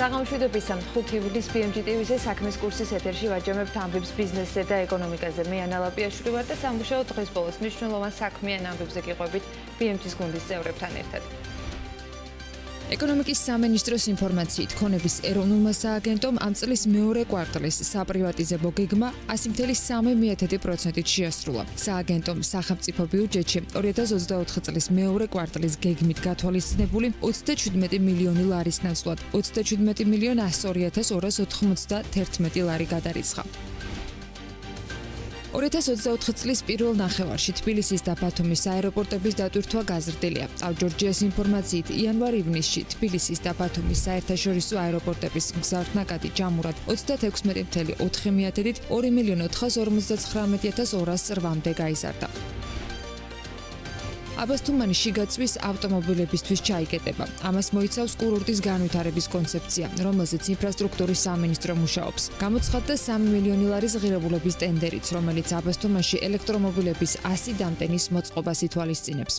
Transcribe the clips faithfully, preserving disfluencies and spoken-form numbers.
საღამოშვიდობის ხუთი ივლისის ბი ემ ჯი ტი ვიზე საქმის კურსის ეთერში ვაჯამებთ ამბებს ბიზნესზე და ეკონომიკაზე. მე ანა ლაპიაშვილი ვარ და სამუშაო დღეს ბოლოს მნიშვნელოვან საქმიან ამბებზე გიყვებით ბი ემ ჯის გუნდის წევრებთან ერთად. ეკონომიკის სამინისტროს ინფორმაციით, ქონების ეროვნულმა სააგენტომ ამ წლის მეორე კვარტალის საპრივატიზებო გეგმა ასი მცდე სამი პროცენტით შეასრულა. სააგენტომ სახელმწიფო ბიუჯეტში ორი ათას ოცდაოთხი წლის მეორე კვარტალის გეგმით გათვალისწინებული ოცდაჩვიდმეტი მილიონი ლარის ნაცვლად ოცდაჩვიდმეტი მილიონი ასი ოცი ათას ორას ოთხმოცდაერთმეტი ლარი გადარიცხა. ორი ათას ოცდაოთხი წლის პირველ ნახევარში თბილისის და ბათუმის აეროპორტების დატვირთვა გაზრდილია. ავჯორჯიას ინფორმაციით, იანვარ-ივნისში თბილისის და ბათუმის საერთაშორისო აეროპორტების მგზავრთნაკადი ჯამურად ოცდაექვსი მცდე ოთხი მიათედით ორი მილიონი ოთხას ორმოცდაცხრამეტი ათას ორას რვამდე გაიზარდა. აბასთუმანის შიგაწვის ავტომობილებისთვის ჩაიკეტება. ამას მოიცავს კურორტის განვითარების კონცეფცია, რომელზეც ინფრასტრუქტურის სამინისტრო მუშაობს. გამოცხადდა სამი მილიონი ლარის ღირებულების ტენდერიც, რომელიც აბასთუმანში ელექტრომობილების ასი დამტენის მოწყობას ითვალისწინებს.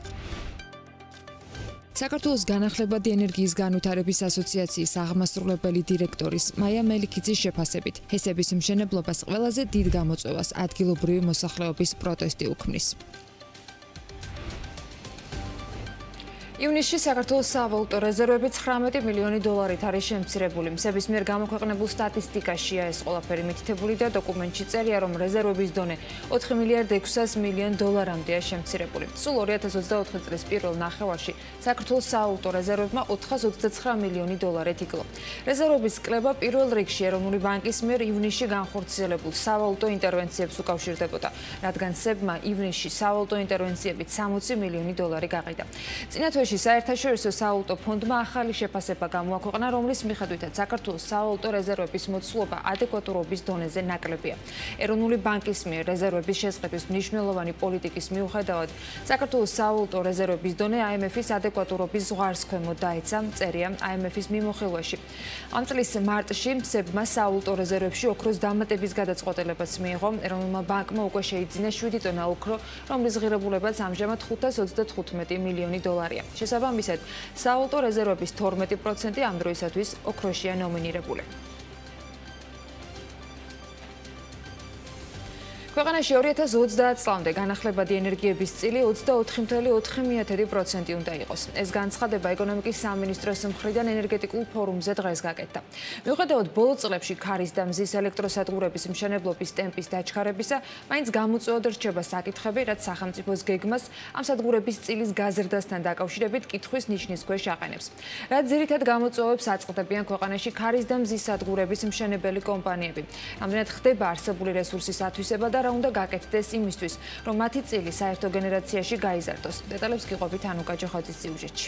საქართველოს განახლებადი ენერგიის განვითარების ასოციაციის აღმასრულებელი დირექტორის მაია მელიქიძის შეფასებით, ჰესების მშენებლობას ყველაზე დიდ გამოწვევას ადგილობრივი მოსახლეობის პროტესტი უქმნის. ივნისში საქართველოს სავალუტო რეზერვები ცხრამეტი მილიონი დოლარით არის შემცირებული. მსების მიერ გამოქვეყნებულ სტატისტიკაშია ეს ყველაფერი მითითებული და დოკუმენტში წერია, რომ რეზერვების დონე ოთხი მილიარდ ექვსას მილიონ დოლარამდეა შემცირებული. სულ ორი ათას ოცდაოთხი წლის პირველ ნახევარში საქართველოს სავალუტო რეზერვებმა ოთხას ოცდაცხრა მილიონი დოლარით იკლო. რეზერვების კლება პირველ რიგში ეროვნული ბანკის მიერ ივნისში განხორციელებულ სავალუტო ინტერვენციებს უკავშირდებოდა, რადგან სებმა ივნისში სავალუტო ინტერვენციებით სამოცი მილიონი დოლარი გაყიდა. წინათვეში საერთაშორისო სავალუტო ფონდმა ახალი შეფასება გამოაქვეყნა, რომლის მიხედვითაც საქართველოს სავალუტო რეზერვების მოცულობა ადეკვატურობის დონეზე ნაკლებია. ეროვნული ბანკის მიერ რეზერვების შესყიდვის მნიშვნელოვანი პოლიტიკის მიუხედავად, საქართველოს სავალუტო რეზერვების დონე აი ემ ეფ-ის ადეკვატურობის ზღვარს ქვემოთ დაეცა, წერია აი ემ ეფ-ის მიმოხილვაში. ამ წლის მარტში სებმა სავალუტო რეზერვებში ოქროს დამატების გადაწყვეტილებაც მიიღო. ეროვნულმა ბანკმა უკვე შეიძინა შვიდი ტონა ოქრო, რომლის ღირებულებაც ამჟამად ხუთას ოცდათხუთმეტი მილიონი დოლარია. შესაბამისად, სავალუტო რეზერვების თორმეტი პროცენტი ამ დროისათვის ოქროშია ნომინირებული. ქვეყანაში ორი ათას ოცდაათ წლამდე განახლებადი ენერგიების წილი ოცდაოთხი მცდე ოთხი პროცენტი უნდა იყოს. ეს განცხადება ეკონომიკის სამინისტროს მხრიდან ენერგეტიკულ ფორუმზე დღეს გაკეთდა. მიუხედავად ბოლო წლებში ქარის და მზის ელექტროსადგურების მშენებლობის ტემპის დაჩქარებისა, მაინც გამოწვევად რჩება საკითხები, რაც სახელმწიფოს გეგმას ამ სადგურების წილის გაზრდასთან დაკავშირებით კითხვის ნიშნის ქვეშ აყენებს. რაც ძირითად გამოწვევებს აწყდებიან ქვეყანაში ქარის და მზის სადგურების მშენებელი კომპანიები. რამდენად ხდება არსებული რესურსის ათვისება და რა უნდა გაკეთდეს იმისთვის, რომ მათი წილი საერთო გენერაციაში გაიზარდოს. დეტალებს გიყვებით ანუკა ჯოხაძის სიუჟეტში.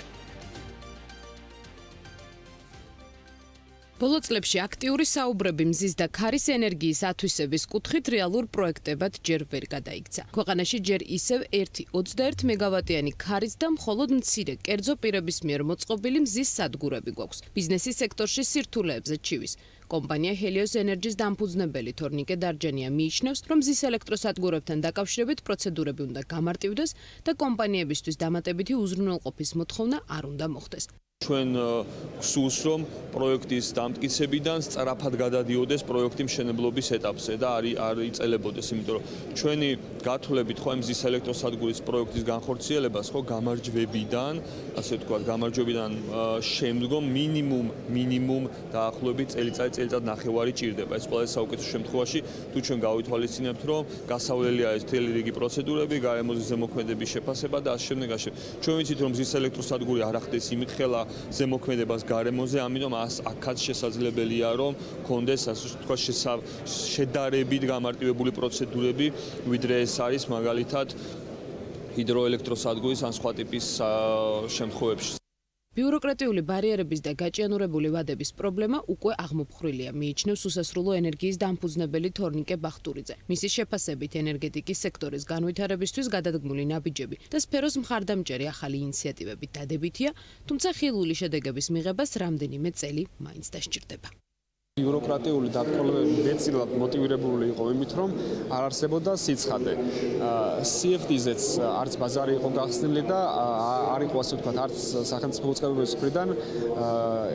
ბოლო წლებში აქტიური საუბრები მზის და ქარის ენერგიის ათვისების კუთხით რეალურ პროექტებად ჯერ ვერ გადაიქცა. ქვეყანაში ჯერ ისევ ერთი ოცდაერთი მეგავატიანი ქარის და მხოლოდ მცირე კერძო პირების მიერ მოწყობილი მზის სადგურები გვაქვს. ბიზნესის სექტორში სირთულეებზე ჩივის. კომპანია ჰელიოს ენერჯის დამფუძნებელი თორნიკე დარჯანია მიიჩნევს, რომ მზის ელექტროსადგურებთან დაკავშირებით პროცედურები უნდა გამარტივდეს და კომპანიებისთვის დამატებითი უზრუნველყოფის მოთხოვნა არ უნდა მოხდეს. ჩვენ გსურს, რომ პროექტის დამტკიცებიდან სწრაფად გადადიოდეს პროექტი მშენებლობის ეტაპზე და არ იწელებოდეს, იმიტომ რომ ჩვენი გათვლებით ხო მზის ელექტროსადგურის პროექტის განხორციელებას ხო გამარჯვებიდან, ასე ვთქვათ, გამარჯვებიდან შემდგომ მინიმუმ მინიმუმ დაახლოებით წელიწად წელიწად ნახევარი ჭირდება. ეს ყველა საუკეთესო შემთხვევაში თუ ჩვენ გავითვალისწინებთ, რომ გასავლელია ეს მთელი რიგი პროცედურები, გარემოს ზემოქმედების შეფასება და ასე შემდეგ. ჩვენ ვიცით, რომ მზის ელექტროსადგური არ ახდეს იმთხელა ზემოქმედებას გარემოზე, ამიტომ აქაც შესაძლებელია, რომ კონდეს ასე ვთქვათ შედარებით გამარტივებული პროცედურები, ვიდრე ეს არის მაგალითად ჰიდროელექტროსადგურის ან სხვა ტიპის შემთხვევებში. ბიუროკრატიული ბარიერების და გაჭიანურებული ვადების პრობლემა უკვე აღმოფხრილია, მიიჩნევს უსასრულო ენერგიის დამფუძნებელი თორნიკე ბახტურიძე. მისი შეფასებით, ენერგეტიკის სექტორის განვითარებისთვის გადადგმული ნაბიჯები და სფეროს მხარდამჭერი ახალი ინიციატივები დადებითია, თუმცა ხილული შედეგების მიღებას რამდენიმე წელი მაინც დასჭირდება. ბიუროკრატიული დათვალიერებები მეტწილად მოტივირებული იყო იმით, რომ არ არსებობდა სიცხადე. სი ეფ დი-ზეც არც ბაზარი იყო გახსნილი და არ იყო ასე ვთქვათ, არც სახელმწიფო უწყებების მხრიდან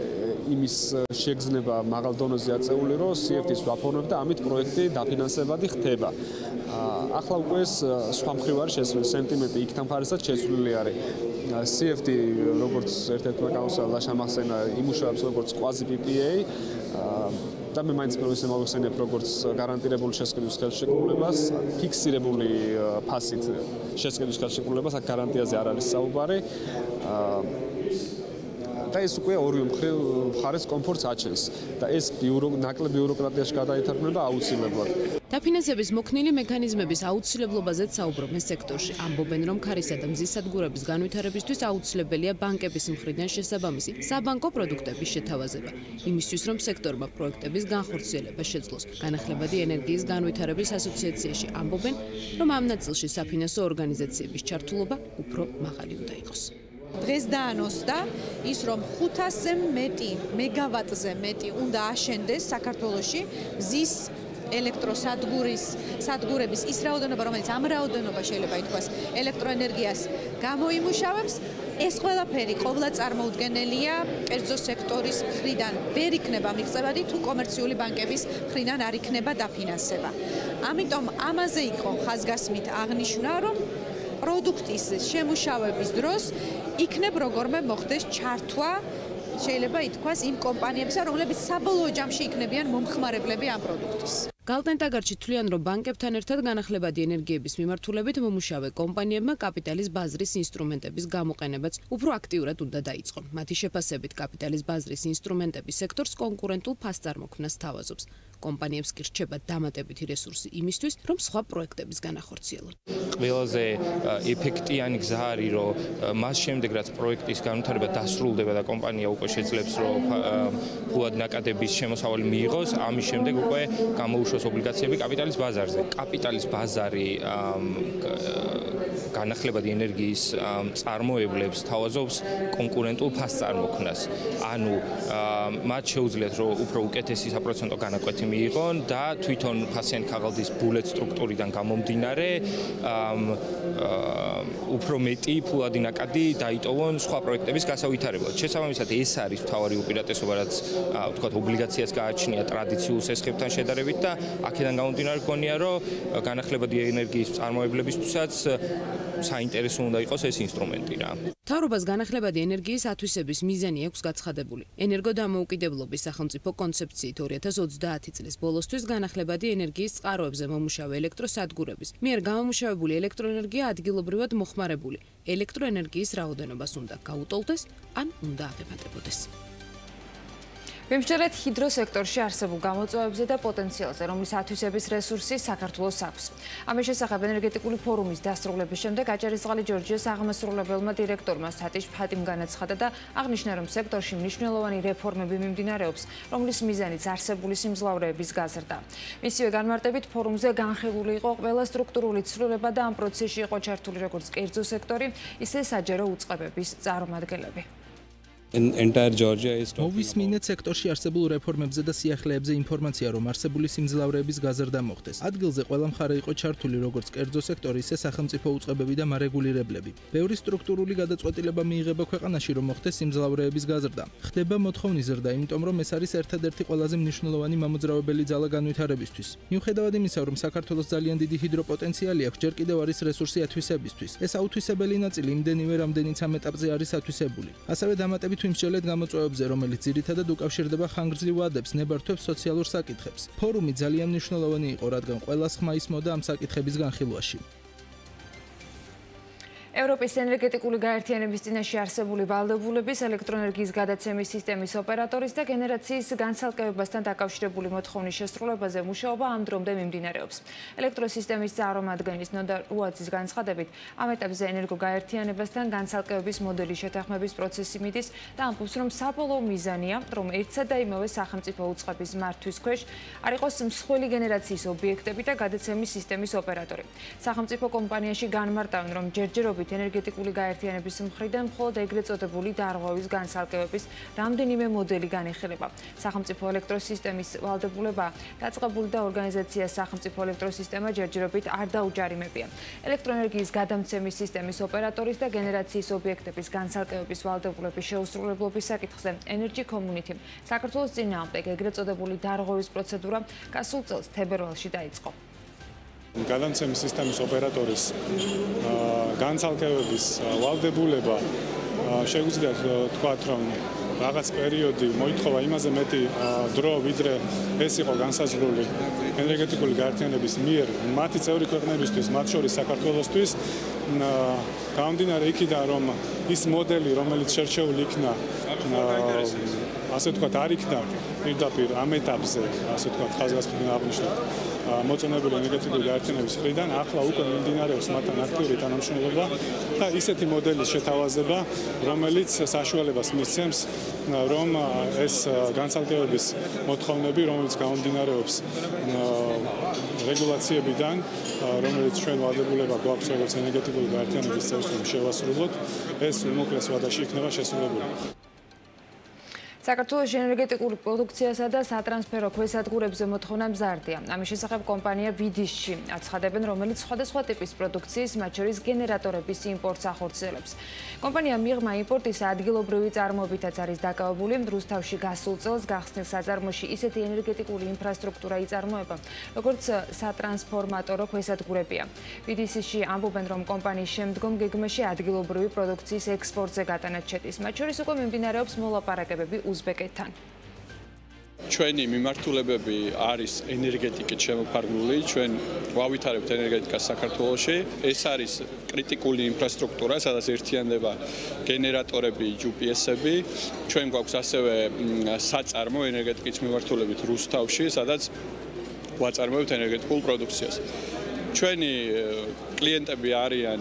იმის შეგრძნება მაღალ დონეზე აწეული, რომ C F T-ს ვაფორმებ და ამით პროექტი დაფინანსებადი ხდება. ახლა უკვე ეს სხვა მხრივ არის შესული, სენტიმენტი იქთან ფარისად შესული არის. C F T როგორც ერთ-ერთმა კაუსალმა შემახსენა, იმუშავებს როგორც quasi P P A და მე მაინც პროვინცია მოვიხსენებ როგორც გარანტირებული შესყიდვის ხელშეკრულებას, ფიქსირებული ფასით შესყიდვის ხელშეკრულებას, აქ გარანტიაზე არ არის საუბარი. და ეს უკვე ორივე მხარეს კომფორტს აჩენს და ეს ნაკლებ ბიუროკრატიაში გადაითარგმნება აუცილებლად. დაფინანსების მოქნილი მექანიზმების აუცილებლობაზეც საუბრობენ სექტორში. ამბობენ, რომ ქარისა და მზის სადგურების განვითარებისთვის აუცილებელია ბანკების მხრიდან შესაბამისი საბანკო პროდუქტების შეთავაზება. იმისთვის, რომ სექტორმა პროექტების განხორციელება შეძლოს. განახლებადი ენერგიის განვითარების ასოციაციაში ამბობენ, რომ ამ ნაწილში საფინანსო ორგანიზაციების ჩართულობა უფრო მაღალი უნდა იყოს. დღეს დაანონსდა ის, რომ ხუთასზე მეტი მეგავატზე მეტი უნდა აშენდეს საქართველოში მზის ელექტროსადგურის სადგურების ის რაოდენობა, რომელიც ამ რაოდენობა შეიძლება ითქვას ელექტროენერგიას გამოიმუშავებს, ეს ყველაფერი ყოვლა წარმოუდგენელია კერძო სექტორის მხრიდან. ვერ იქნება მიღწევადი თუ კომერციული ბანკების მხრიდან არ იქნება დაფინანსება. ამიტომ ამაზე იყო ხაზგასმით აღნიშნა, რომ პროდუქტის შემუშავების დროს იქნებ როგორმე მოხდეს ჩართვა, შეიძლება ითქვას იმ კომპანიებისა, რომლებიც საბოლოო ჯამში იქნებიან მომხმარებლები ამ პროდუქტის. გალტენტაგარჩი თვლიან, რომ ბანკებთან ერთად განახლებადი ენერგიების მიმართულებით მომუშავე კომპანიებმა კაპიტალის ბაზრის ინსტრუმენტების გამოყენებაც უფრო აქტიურად უნდა დაიწყონ. მათი შეფასებით კაპიტალის ბაზრის ინსტრუმენტების სექტორს კონკურენტულ ფასწარმოქმნას თავაზობს. კომპანიებს კი რჩება დამატებითი რესურსი იმისთვის, რომ სხვა პროექტების განახორციელონ. ყველაზე ეფექტიანი გზა არის, რომ მას შემდეგ რაც პროექტის განვითარება დასრულდება და კომპანია უკვე შეძლებს, რომ ფულად ნაკადების შემოსავალი მიიღოს, ამის შემდეგ უკვე გამოუშვას ობლიგაციები კაპიტალის ბაზარზე. კაპიტალის ბაზარი განახლებადი ენერგიის წარმოებლებს თავაზობს კონკურენტულ ფასწარმოქმნას. ანუ მათ შეუძლიათ, რომ უფრო უკეთესი საპროცენტო განაკვეთი მიიღონ და თვითონ ფასიანი ქაღალდის ბულეთ სტრუქტურიდან გამომდინარე უფრო მეტი ფულადი ნაკადი დაიტოვონ სხვა პროექტების გასავითარებლად. შესაბამისად, ეს არის მთავარი უპირატესობა, რაც ვთქვათ, ობლიგაციას გააჩნია ტრადიციულ სესხებთან შედარებით და აქედან გამომდინარე გქონია, რომ განახლებადი ენერგიის წარმოებლებისთვისაც საინტერესო უნდა იყოს ეს ინსტრუმენტი რა. მთავრობას განახლებადი ენერგიის ათვისების მიზანი აქვს გაცხადებული. ენერგოდამოუკიდებლობის სახელმწიფო კონცეფციით ორი ათას ოცდაათი წლის ბოლოსთვის განახლებადი ენერგიის წყაროებზე მომუშავე ელექტროსადგურების მიერ გამომუშავებული ელექტროენერგია ადგილობრივად მოხმარებული ელექტროენერგიის რაოდენობას უნდა გაუტოლდეს ან უნდა აღებადებოდეს. ვიმსჯელეთ ჰიდროსექტორში არსებულ გამოწვევებზე და პოტენციალზე, რომლის ათვისების რესურსი საქართველოს აქვს. ამის შესახებ ენერგეტიკული ფორუმის დასრულების შემდეგ აჭარისწყალი ჯორჯიას აღმასრულებელმა დირექტორმა სატიშ ფატიმ განაცხადა და აღნიშნა, რომ სექტორში მნიშვნელოვანი რეფორმები მიმდინარეობს, რომლის მიზანიც არსებული სიმძლავრეების გაზრდა. მისივე განმარტებით ფორუმზე განხილული იყო ყველა სტრუქტურული ცვლილება და ამ პროცესში იყო ჩართული როგორც კერძო სექტორი, ისე საჯარო უწყებების წარმომადგენლები. მოვისმინეთ სექტორში არსებულ რეფორმებზე და სიახლეებზე ინფორმაცია, რომ არსებული სიმძლავრეების გაზრდა მოხდეს. ადგილზე ყველა მხარე იყო ჩართული როგორც კერძო სექტორი, ისე სახელმწიფო უწყებები და მარეგულირებლები. ბევრი სტრუქტურული გადაწყვეტილება მიიღება ქვეყანაში, რომ მოხდეს სიმძლავრეების გაზრდა. ხდება მოთხოვნის ზრდა, იმიტომ რომ ეს არის ერთადერთი ყველაზე მნიშვნელოვანი მამოძრავებელი ძალა განვითარებისთვის. მიუხედავად იმისა, რომ საქართველოს ძალიან დიდი ჰიდროპოტენციალი აქვს, ჯერ კიდევ არის რესურსი ათვისებისთვის. ეს აუთვისებელი ნაწილი იმდენივე, რამდენიც ამ ეტაპზე არის ათვისებული. ასევე დამატებით ვიმსჯელეთ გამოწვევებზე, რომელიც ძირითადად უკავშირდება ხანგრძლივ ვადებს, ნებართვებს, სოციალურ საკითხებს. ფორუმი ძალიან მნიშვნელოვანი იყო, რადგან ყველას ხმა ისმოდა ამ საკითხების განხილვაში. ევროპის ენერგეტიკული გაერთიანების წინაშე არსებული ვალდებულების, ელექტროენერგიის გადაცემის სისტემის ოპერატორის და გენერაციის განცალკევებასთან დაკავშირებული მოთხოვნის შესრულებაზე მუშაობა ამ დრომდე მიმდინარეობს. ელექტროსისტემის წარმომადგენლის ნოდა რუაძის განცხადებით, ამ ეტაპზე ენერგოგაერთიანებასთან განცალკევების მოდელის შეთანხმების პროცესი მიდის და ამბობს, რომ საბოლოო მიზანია, რომ ერთსა და იმავე სახელმწიფო უწყების მართვის ქვეშ არ იყოს მსხვილი გენერაციის ობიექტები და გადაცემის სისტემის ოპერატორი. სახელმწიფო კომპანიაში განმარტავენ, რომ ჯერჯერობით დაახლოებით ენერგეტიკული გაერთიანების მხრიდან მხოლოდ ეგრეთ წოდებული დარღვევის განცალკევების რამდენიმე მოდელი განიხილება. სახელმწიფო ელექტროსისტემის ვალდებულება დაწყებული და ორგანიზაცია სახელმწიფო ელექტროსისტემა ჯერჯერობით არ დაუჯარიმებია. ელექტროენერგიის გადამცემის სისტემის ოპერატორის და გენერაციის ობიექტების განცალკევების ვალდებულების შეუსრულებლობის საკითხზე Energy Community საქართველოს წინააღმდეგ ეგრეთ წოდებული დარღვევის პროცედურა გასულ წელს თებერვალში დაიწყო. გადამცემის სისტემის ოპერატორის განცალკევების ვალდებულება შეგვიძლია თქვათ, რომ რაღაც პერიოდი მოითხოვა იმაზე მეტი დრო, ვიდრე ეს იყო განსაზღვრული ენერგეტიკული გაერთიანების მიერ მათი წევრი ქვეყნებისთვის, მათ შორის საქართველოსთვის. გამომდინარე იქიდან, რომ ის მოდელი, რომელიც შერჩეული იქნა, ასე ვთქვათ, არ იქნა პირდაპირ ამ ეტაპზე, ასე ვთქვათ, ხაზგასმიდან აღნიშნული მოწონებული ენერგეტიკული გაერთიანების მხრიდან, ახლა უკვე მიმდინარეობს მათთან აქტიური თანამშრომლობა და ისეთი მოდელის შეთავაზება, რომელიც საშუალებას მისცემს, რომ ეს განცალკევების მოთხოვნები, რომელიც გამომდინარეობს რეგულაციებიდან, რომელიც ჩვენ ვალდებულება გვაქვს როგორც ენერგეტიკული გაერთიანების წევრს შევასრულოთ, ეს უმოკლეს ვადაში იქნება შესრულებული. საქართველოს ენერგეტიკული პროდუქციასა და სატრანსფერო ქვესადგურებზე მოთხოვნა მზარდია. ამის შესახებ კომპანია ვიდისში აცხადებენ, რომელიც სხვადასხვა ტიპის პროდუქციის, მათ შორის გენერატორების იმპორტს ახორციელებს. კომპანია მიღმა იმპორტის ადგილობრივი წარმოებითაც არის დაკავებული. რუსთავში გასულ წელს გახსნილ საწარმოში ისეთი ენერგეტიკული ინფრასტრუქტურა იწარმოება, როგორც სატრანსფორმატორო ქვესადგურებია. ვიდისში ამბობენ, რომ კომპანიის შემდგომ გეგმაში ადგილობრივი პროდუქციის ექსპორტზე გატანაც შედის. მათ შორის უკვე მიმდინარეობს მოლაპარაკებები უზბეკეთთან. ჩვენი მიმართულებები არის ენერგეტიკით შემოფარგლული, ჩვენ ვავითარებთ ენერგეტიკას საქართველოში. ეს არის კრიტიკული ინფრასტრუქტურა, სადაც ერთიანდება გენერატორები, ჯი პი ეს-ები. ჩვენ გვაქვს ასევე საწარმო ენერგეტიკის მიმართულებით რუსთავში, სადაც ვაწარმოებთ ენერგეტიკულ პროდუქციას. ჩვენი კლიენტები არიან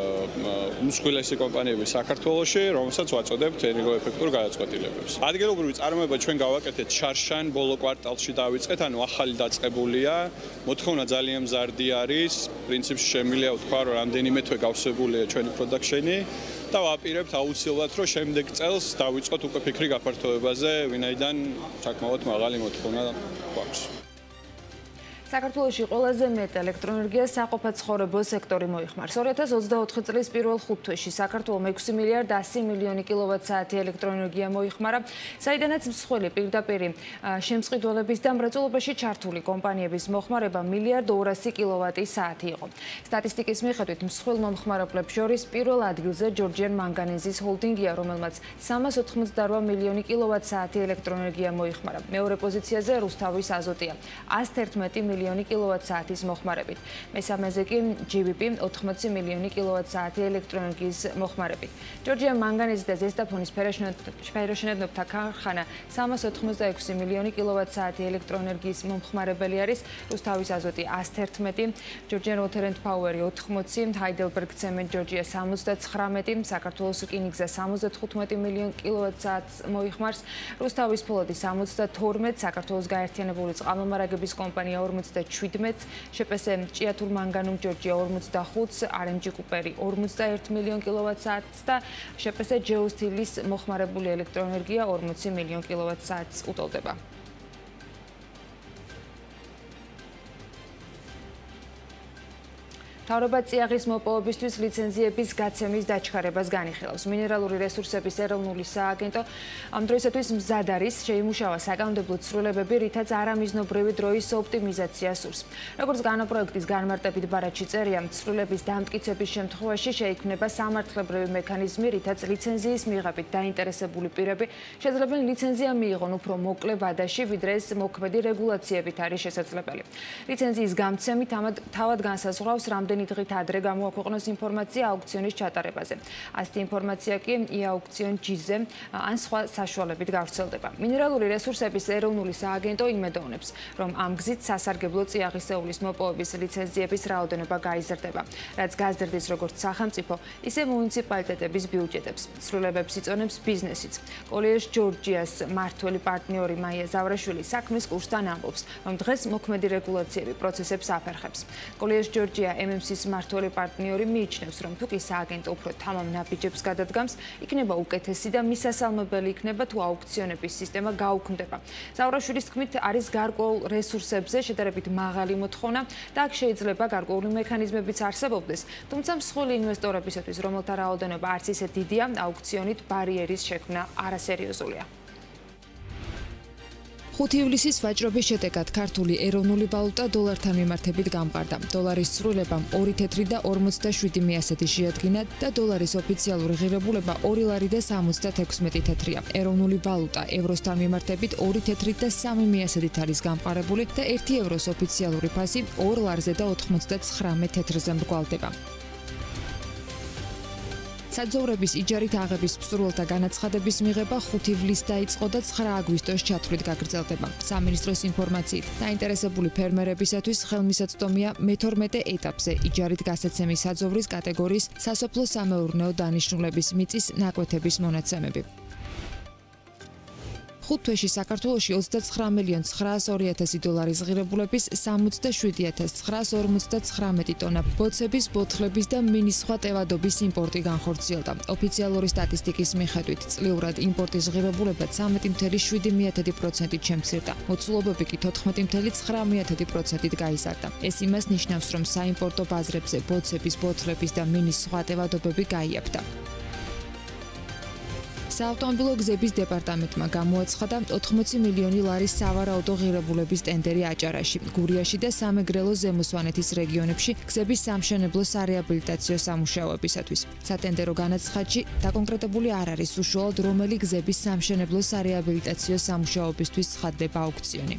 უმსხვილესი კომპანიები საქართველოში, რომელსაც ვაწოდებთ ენერგოეფექტურ გადაწყვეტილებებს. ადგილობრივი წარმოება ჩვენ გავაკეთეთ შარშან, ბოლო კვარტალში დავიწყეთ, ანუ ახალი დაწყებულია. მოთხოვნა ძალიან მზარდი არის. პრინციპში შემიძლია ვთქვა, რომ რამდენიმე თვე გავსებულია ჩვენი პროდაქშენი და ვაპირებთ აუცილებლად, რომ შემდეგ წელს დავიწყოთ უკვე ფიქრი გაფართოებაზე, ვინაიდან საკმაოდ მაღალი მოთხოვნა გვაქვს. საქართველოში ყველაზე მეტ ელექტროენერგიას საყოფაცხოვრებო სექტორი მოიხმარს. ორი ათას ოცდაოთხი წლის პირველ ხუთ თვეში საქართველოს ექვსი მილიარდ ასი მილიონი კილოვატ-საათი ელექტროენერგია მოიხმარა, საიდანაც მსხვილი პირდაპირი შემწყიდველების და მრეწველობაში ჩართული კომპანიების მოხმარება მილიარდ ორასი კილოვატი-საათი იყო. სტატისტიკის მიხედვით მსხვილ მომხმარებლებს შორის პირველ ადგილზე ჯორჯიან მანგანეზის ჰოლდინგია, რომელმაც სამას ოთხმოცდაორ მილიონი კილოვატ-საათი ელექტროენერგია მოიხმარა. მეორე პოზიციაზე რუსთავის აზოტია ათს ერთმეტი მილიონი კილოვატ-საათის მოხმარებით. მესამეზე კი ჯი ვი პი ოთხმოცი მილიონი კილოვატ-საათი ელექტროენერგიის მოხმარებით. ჯორჯიან მანგანეზი და ზესტაფონის ფეროშენებთა ქარხანა სამას ოთხმოცდაექვსი მილიონი კილოვატ-საათი ელექტროენერგიის მომხმარებელი არის. რუსთავის აზოტი ათს ერთმეტი, ჯორჯიან ვოთერ ენდ პაუერი ოთხმოცი, ჰაიდელბერგ ცემენტ ჯორჯია სამოცდაცხრამეტი, საქართველოს რკინიგზა სამოცდათხუთმეტი მილიონი კილოვატ-საათს მოიხმარს. რუსთავის ფლოტი სამოცდათორმეტ, საქართველოს გაერთიანებული წყალმომარაგების კომპანია ორმოცდაშვიდმეტ, შე პე ეს ჭიათურ მანგანუმ ჯორჯია ორმოცდახუთს, არ ემ ჯი კუპერი ორმოცდაერთი მილიონი კილოვატ-საათს და შე პე ეს ჯეოსტილის მოხმარებული ელექტროენერგია ორმოცი მილიონი კილოვატ-საათს უტოლდება. მთავრობა წიაღის მოპოვებისთვის ლიცენზიების გაცემის დაჩქარებას განიხილავს. მინერალური რესურსების ეროვნული სააგენტო ამ დროისათვის მზად არის შეიმუშავა საკანონმდებლო ცვლილებები, რითაც არამიზნობრივი დროის ოპტიმიზაცია სურს. როგორც განაპროექტის განმარტებით ბარათში წერია, ცვლილების დამტკიცების შემთხვევაში შეიქმნება სამართლებრივი მექანიზმი, რითაც ლიცენზიის მიღებით დაინტერესებული პირები შეძლებენ ლიცენზია მიიღონ უფრო მოკლე ვადაში, ვიდრე ეს მოქმედი რეგულაციებით არის შესაძლებელი. ლიცენზიის გამცემით თავად განსაზღვრავს რამდენი დღით ადრე გამოაქვეყნოს ინფორმაცია აუქციონის ჩატარებაზე. ასეთი ინფორმაცია კი ი-აუქციონ ჯი-ზე ან სხვა საშუალებით გავრცელდება. მინერალური რესურსების ეროვნული სააგენტო იმედოვნებს, რომ ამ გზით სასარგებლო წიაღისეულის მოპოვების ლიცენზიების რაოდენობა გაიზრდება, რაც გაზრდის როგორც სახელმწიფო, ისე მუნიციპალიტეტების ბიუჯეტებს. ცვლილებებს იწონებს ბიზნესიც. კოლეჟ ჯორჯიას მმართველი პარტნიორი მაია ზავრაშვილი საქმის კურსთან ამბობს, რომ დღეს მოქმედი რეგულაციები პროცესებს აფერხებს. კოლეჟ ჯორჯია ემ ემ ვილიამსის მმართველი პარტნიორი მიიჩნევს, რომ თუ კი სააგენტო უფრო თამამ ნაბიჯებს გადადგამს, იქნება უკეთესი და მისასალმებელი იქნება თუ აუქციონების სისტემა გაუქმდება. ზაურაშვილის თქმით, არის გარკვეულ რესურსებზე შედარებით მაღალი მოთხოვნა და აქ შეიძლება გარკვეული მექანიზმებიც არსებობდეს, თუმცა მსხვილი ინვესტორებისათვის, რომელთა რაოდენობა არც ისე დიდია, აუქციონით ბარიერის შექმნა არასერიოზულია. ხუთი ივლისის ვაჭრობის შედეგად ქართული ეროვნული ვალუტა დოლართან მიმართებით გამყარდა. დოლარის ცვლილებამ ორი თეთრი და ორმოცდაშვიდი მიასეთი შეადგინა და დოლარის ოფიციალური ღირებულება ორი ლარი და სამოცდათექვსმეტი თეთრია. ეროვნული ვალუტა ევროსთან მიმართებით ორი თეთრი და სამი მიასეთით არის გამყარებული და ერთი ევროს ოფიციალური ფასი ორ ლარზე და ოთხმოცდაცხრამეტ თეთრზე მრგვალდება. საძოვრების იჯარით აღების მსურველთა განაცხადების მიღება ხუთი ივლისს დაიწყო და ცხრა აგვისტოს ჩათვლით გაგრძელდება. სამინისტროს ინფორმაციით, დაინტერესებული ფერმერებისათვის ხელმისაწვდომია მეთორმეტე ეტაპზე იჯარით გასაცემი საძოვრის კატეგორიის სასოფლო-სამეურნეო დანიშნულების მიწის ნაკვეთების მონაცემები. ხუთ თვეში საქართველოში ოცდაცხრა მილიონი ცხრაას ორი ათასი დოლარის ღირებულების სამოცდაშვიდი ათას ცხრაას ორმოცდაცხრამეტი ტონა ბოცების, ბოთლების და მინის სხვა ტევადობის იმპორტი განხორციელდა. ოფიციალური სტატისტიკის მიხედვით, წლიურად იმპორტის ღირებულება ცამეტი ფاصლე შვიდი პროცენტით შემცირდა. მოცულობები კი თოთხმეტი ფاصლე ცხრა პროცენტით გაიზარდა. ეს იმას ნიშნავს, რომ საიმპორტო ბაზრებზე ბოცების, ბოთლების და მინის სხვა ტევადობები გაიაფდა. საავტომობილო გზების დეპარტამენტმა გამოაცხადა ოთხმოცი მილიონი ლარის სავარაუდო ღირებულების ტენდერი აჭარაში, გურიაში და სამეგრელო ზემო რეგიონებში გზების სამშენებლო სარეაბილიტაციო სამუშაოებისათვის. სატენდერო განაცხადში დაკონკრეტებული არ არის უშუალოდ რომელი გზების სამშენებლო სარეაბილიტაციო სამუშაოებისთვის ცხადდება აუქციონი.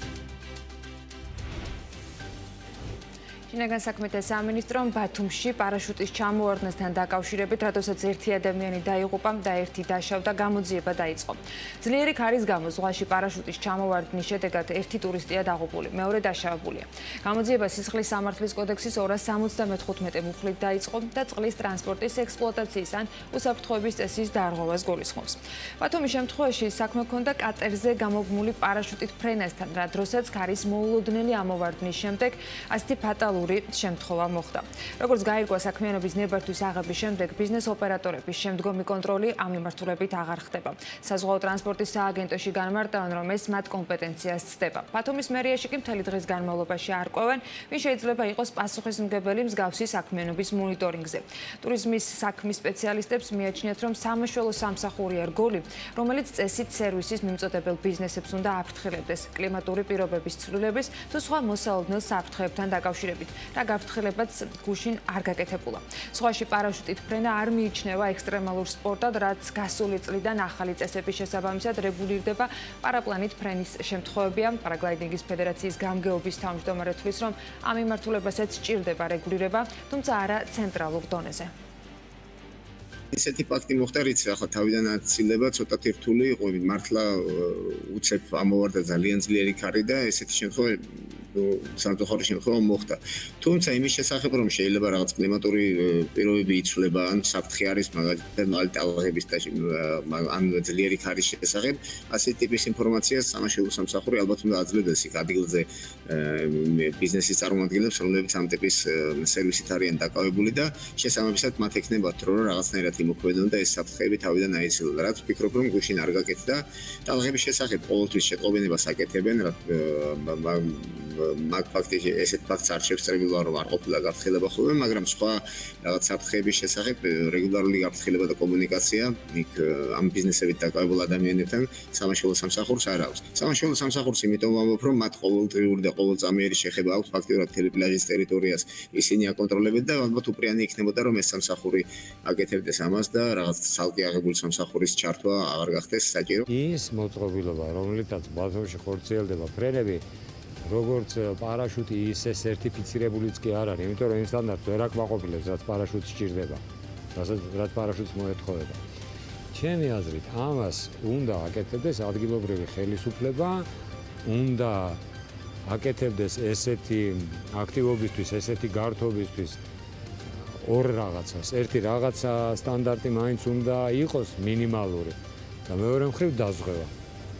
შინაგან საქმეთა სამინისტრომ ბათუმში პარაშუტის ჩამოვარდნასთან დაკავშირებით, რადგანაც ერთი ადამიანი დაიღუპა და ერთი დაშავდა, გამოძიება დაიწყო. ძლიერი ქარის გამო ზღვაში პარაშუტის ჩამოვარდნის შედეგად ერთი ტურისტია დაღუპული, მეორე დაშავებულია. გამოძიება სისხლის სამართლის კოდექსის ორას სამოცდამეხუთმეტე მუხლით დაიწყო და წყლის ტრანსპორტის ექსპლუატაციის ან უსაფრთხოების წესის დარღვევას გულისხმობს. ბათუმის შემთხვევაში საქმე ჰქონდა კატერზე გამოგმული პარაშუტით ფრენასთან, რა დროსაც ქარის მოულოდნელი ამოვარდნის შემდეგ ასეთი ფატალური შემთხვევა მოხდა. როგორც გაირკვა საქმიანობის ნებართვის აღების შემდეგ, ბიზნეს ოპერატორების შემდგომი კონტროლი ამ მიმართულებით აღარ ხდება. საზღვაო ტრანსპორტის სააგენტოში განმარტავენ, რომ ეს მათ კომპეტენციას ცდება. ბათუმის მერიაში კი მთელი დღის განმავლობაში არკვევენ, ვინ შეიძლება იყოს პასუხისმგებელი მსგავსი საქმიანობის მონიტორინგზე. ტურიზმის საქმის სპეციალისტებს მიაჩნიათ, რომ სამაშველო სამსახურია რგოლი, რომელიც წესით სერვისის მიმწოდებელ ბიზნესებს უნდა აფრთხილებდეს კლიმატური პირობების ცვლილების თუ სხვა მოსალოდნელ საფრთხეებთან დაკავშირებით. რა გაფრთხილებაც გუშინ არ გაკეთებულა. ზღვაში პარაშუტით ფრენა არ მიიჩნევა ექსტრემალურ სპორტად, რაც გასული წლიდან ახალი წესების შესაბამისად რეგულირდება პარაპლანით ფრენის შემთხვევებია. პარაგლაიდინგის ფედერაციის გამგეობის თავმჯდომარე თვლის, რომ ამ მიმართულებასაც სჭირდება რეგულირება, თუმცა არა ცენტრალურ დონეზე. ესეთი ფაქტი მოხდა, რიც ახლა თავიდან აცილება ცოტათი რთული იყო, მართლა უცებ ამოვარდა ძალიან ძლიერი ქარი და ესეთი შემთხვევა სამწუხარო შემთხვევა მოხდა. თუმცა იმის შესახებ, რომ შეიძლება რაღაც კლიმატური პირობები იცვლება, ან საფრთხე არის მაგალითად ტალღების და ამ ძლიერი ქარის შესახებ, ასეთი ტიპის ინფორმაციას სამაშველო სამსახური ალბათ უნდა აძლევდეს იქ ადგილზე ბიზნესის წარმომადგენლებს, რომლებიც ამ ტიპის სერვისით არიან დაკავებული და შესაბამისად მათ ექნებათ რომ რაღაცნაირად იმოქმედონ და ეს საფრთხეები თავიდან აიცილონ. რაც ვფიქრობ, რომ გუშინ არ გაკეთდა. ტალღების შესახებ ყოველთვის შეტყობინებას აკეთებენ, მაგ ფაქტში ესეთ ფაქტს არ შევსწრებილა, რომ არ ყოფილა გაფრთხილება ხოლმე, მაგრამ სხვა რაღაც საფრთხეების შესახებ რეგულარული გაფრთხილება და კომუნიკაცია იქ ამ ბიზნესებით დაკავებულ ადამიანებთან სამაშველო სამსახურს არ აქვს. სამაშველო სამსახურს იმიტომ ვამბობ, რომ მათ ყოველდღიური და ყოველწამიერი შეხება აქვს ფაქტიურად მთელი პლაჟის ტერიტორიას ისინი აკონტროლებენ და ალბათ უპრიანი იქნებოდა, რომ ეს სამსახური აკეთებდეს ამას და რაღაც ცალკე აღებული სამსახურის ჩართვა აღარ გახდეს საჭირო. ის მოწყობილობა, რომლითაც ბათუმში ხორციელდება ფრენები, როგორც პარაშუტი ისე სერტიფიცირებულიც კი არ არის, იმიტომ რომ იმ სტანდარტს ვერ აკმაყოფილებს, რაც პარაშუტს სჭირდება, რაც პარაშუტს მოეთხოვება. ჩემი აზრით, ამას უნდა აკეთებდეს ადგილობრივი ხელისუფლება, უნდა აკეთებდეს ესეთი აქტივობისთვის, ესეთი გართობისთვის ორ რაღაცას. ერთი რაღაცა სტანდარტი მაინც უნდა იყოს მინიმალური და მეორე მხრივ დაზღვევა.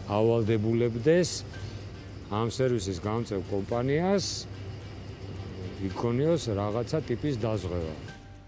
ავალდებულებდეს ამ სერვისის გამწევ კომპანიას იქონიოს რაღაცა ტიპის დაზღვევა.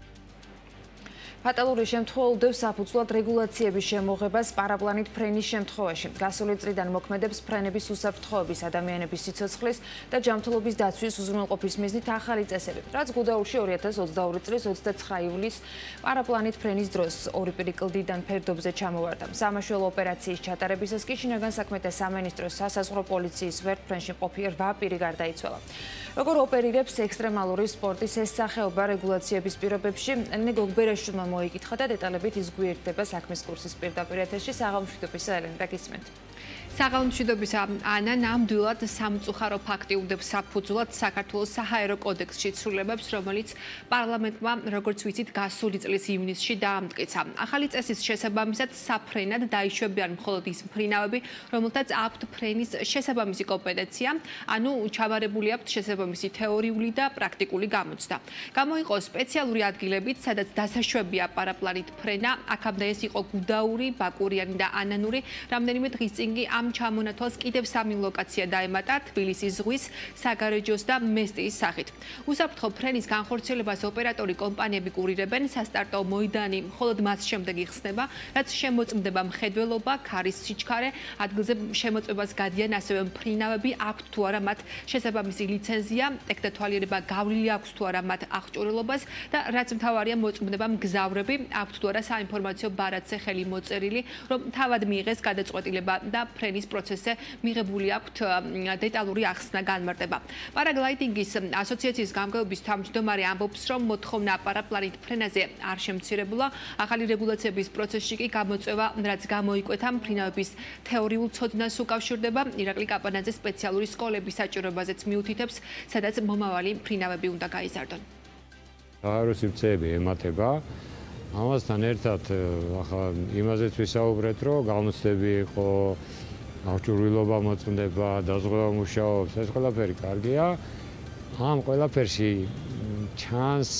ფატალური შემთხვევა უდევს საფუძვლად რეგულაციების შემოღებას პარაპლანით ფრენის შემთხვევაში. გასული წლიდან მოქმედებს ფრენების უსაფრთხოების, ადამიანების სიცოცხლის და ჯანმრთელობის დაცვის უზრუნველყოფის მიზნით ახალი წესები, რაც გუდაურში ორი ათას ოცდაორი წლის ოცდაცხრა ივლისს პარაპლანით ფრენის დროს ორი პირი კლდიდან ფერდობზე ჩამოვარდა. სამაშველო ოპერაციის ჩატარებისას კი შინაგან საქმეთა სამინისტროს სასაზღვრო პოლიციის ვერტფრენში მყოფი რვა პირი გარდაიცვალა. როგორ ოპერირებს ექსტრემალური სპორტის ეს სახეობა რეგულაციების პირობებში, ელენე გოგბერაშვილმა მოიკითხა და დეტალებით ის გვერდება საქმის კურსის პირდაპირ ეთერში. საღამოშვიდობისა, ელენე, რა გისმენთ? საღამოშვიდობისა, ანა, ნამდვილად სამწუხარო ფაქტი უდევს საფუძვლად საქართველოს საჰაერო კოდექსში ცვლილებებს, რომელიც პარლამენტმა, როგორც ვიცით, გასული წლის ივნისში დაამტკიცა. ახალი წესის შესაბამისად საფრენად დაიშვებიან მხოლოდ ის მფრინავები, რომელთაც აქვთ ფრენის შესაბამისი კომპეტენცია, ანუ ჩაბარებული აქვთ შესაბამისი თეორიული და პრაქტიკული გამოცდა. გამოიყო სპეციალური ადგილებიც, სადაც დასაშვებია პარაპლანით ფრენა, აქამდე ეს იყო გუდაური, ბაკურიანი და ანანური, რამდენიმე დღის წინ კი ამ ჩამონათვალს კიდევ სამი ლოკაცია დაემატა თბილისის ზღვის, საგარეჯოს და მესტიის სახით. უსაფრთხო ფრენის განხორციელებას ოპერატორი კომპანიები კურირებენ, სასტარტო მოედანი მხოლოდ მას შემდეგ იხსნება, რაც შემოწმდება მხედველობა, ქარის სიჩქარე, ადგილზე შემოწმებას გადიან ასევე მფრინავები, აქვთ თუ არა მათ შესაბამისი ლიცენზია, ტექნათვალიერება გავლილი აქვს თუ არა მათ აღჭურვილობას და რაც მთავარია მოწმდება მგზავრები, აქვთ თუ არა საინფორმაციო ბარათზე ხელი მოწერილი, რომ თავად მიიღეს გადაწყვეტილება და ფრენის პროცესზე მიღებული აქვთ დეტალური ახსნა განმარტება. პარაგლაიდინგის ასოციაციის გამგეობის თავმჯდომარე ამბობს, რომ მოთხოვნა პარაპლანით ფრენაზე არ შემცირებულა, ახალი რეგულაციების პროცესში კი გამოწვევა, რაც გამოიკვეთა მფრინავების თეორიულ ცოდნას უკავშირდება. ირაკლი კაპანაძე სპეციალური სკოლების საჭიროებაზეც მიუთითებს, სადაც მომავალი მფრინავები უნდა გაიზარდონ. საჰაერო სივრცეები ემატება. ამასთან ერთად ახლა იმაზეც ვისაუბრეთ, რომ გამოცდები იყო, აღჭურვილობა მოწმდება, დაზღვევა მუშაობს, ეს ყველაფერი კარგია. ამ ყველაფერში ჩანს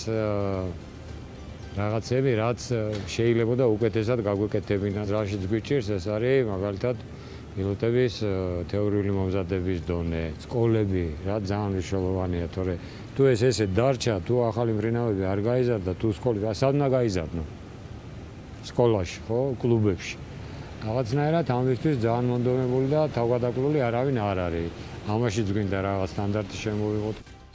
რაღაცები, რაც შეიძლება და უკეთესად გაგვეკეთებინა. რაშიც გვიჭირს, ეს არის მაგალითად პილოტების თეორიული მომზადების დონე, სკოლები, რა ძალიან მნიშვნელოვანია, თორე თუ ეს ესე დარჩა, თუ ახალი მფრინავები არ გაიზარდა, თუ სკოლები, სად უნდა გაიზარდნო? სკოლაში, ხო, კლუბებში. რაღაცნაირად ამისთვის ძალიან მონდომებული და თავგადაკლული არავინ არ არის. ამაშიც გვინდა რაღაც სტანდარტი შემოვიღოთ.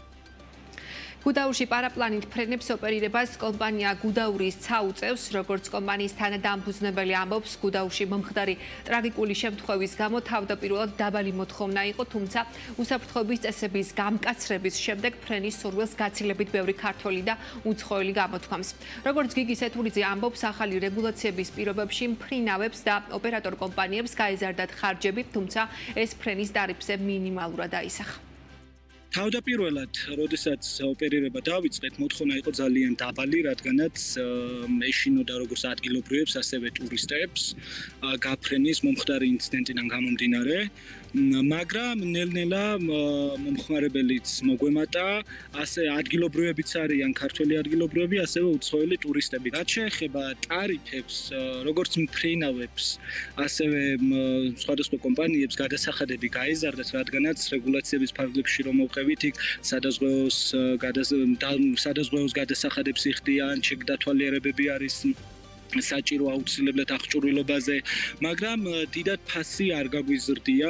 გუდაურში პარაპლანით ფრენებს ოპერირებას კომპანია გუდაურის ცა უწევს, როგორც კომპანიის თანადამფუძნებელი ამბობს, გუდაურში მომხდარი ტრაგიკული შემთხვევის გამო თავდაპირველად დაბალი მოთხოვნა იყო, თუმცა უსაფრთხოების წესების გამკაცრების შემდეგ ფრენის სურვილს გაცილებით ბევრი ქართველი და უცხოელი გამოთქვამს. როგორც გიგი სეთურიძე ამბობს, ახალი რეგულაციების პირობებში მფრინავებს და ოპერატორ კომპანიებს გაიზარდათ ხარჯები, თუმცა ეს ფრენის ტარიფზე მინიმალურად აისახა. თავდაპირველად, როდესაც ოპერირება დავიწყეთ, მოთხოვნა იყო ძალიან დაბალი, რადგანაც ეშინოდა როგორც ადგილობრივებს, ასევე ტურისტებს გაფრენის მომხდარი ინციდენტიდან გამომდინარე. მაგრამ ნელ-ნელა მომხმარებელიც მოგვემატა, ასე ადგილობრივებიც არიან ქართველი ადგილობრივები, ასევე უცხოელი ტურისტები. რაც შეეხება ტარიფებს, როგორც მფრინავებს, ასევე სხვადასხვა კომპანიებს გადასახადები გაიზარდათ, რადგანაც რეგულაციების ფარგლებში რომ მოვყევით, იქ სადაზღვეოს სადაზღვეოს გადასახადებს იხდიან, ჩეკდათვალიერებები არის საჭირო აუცილებლად აღჭურვილობაზე, მაგრამ დიდად ფასი არ გაგვიზრდია,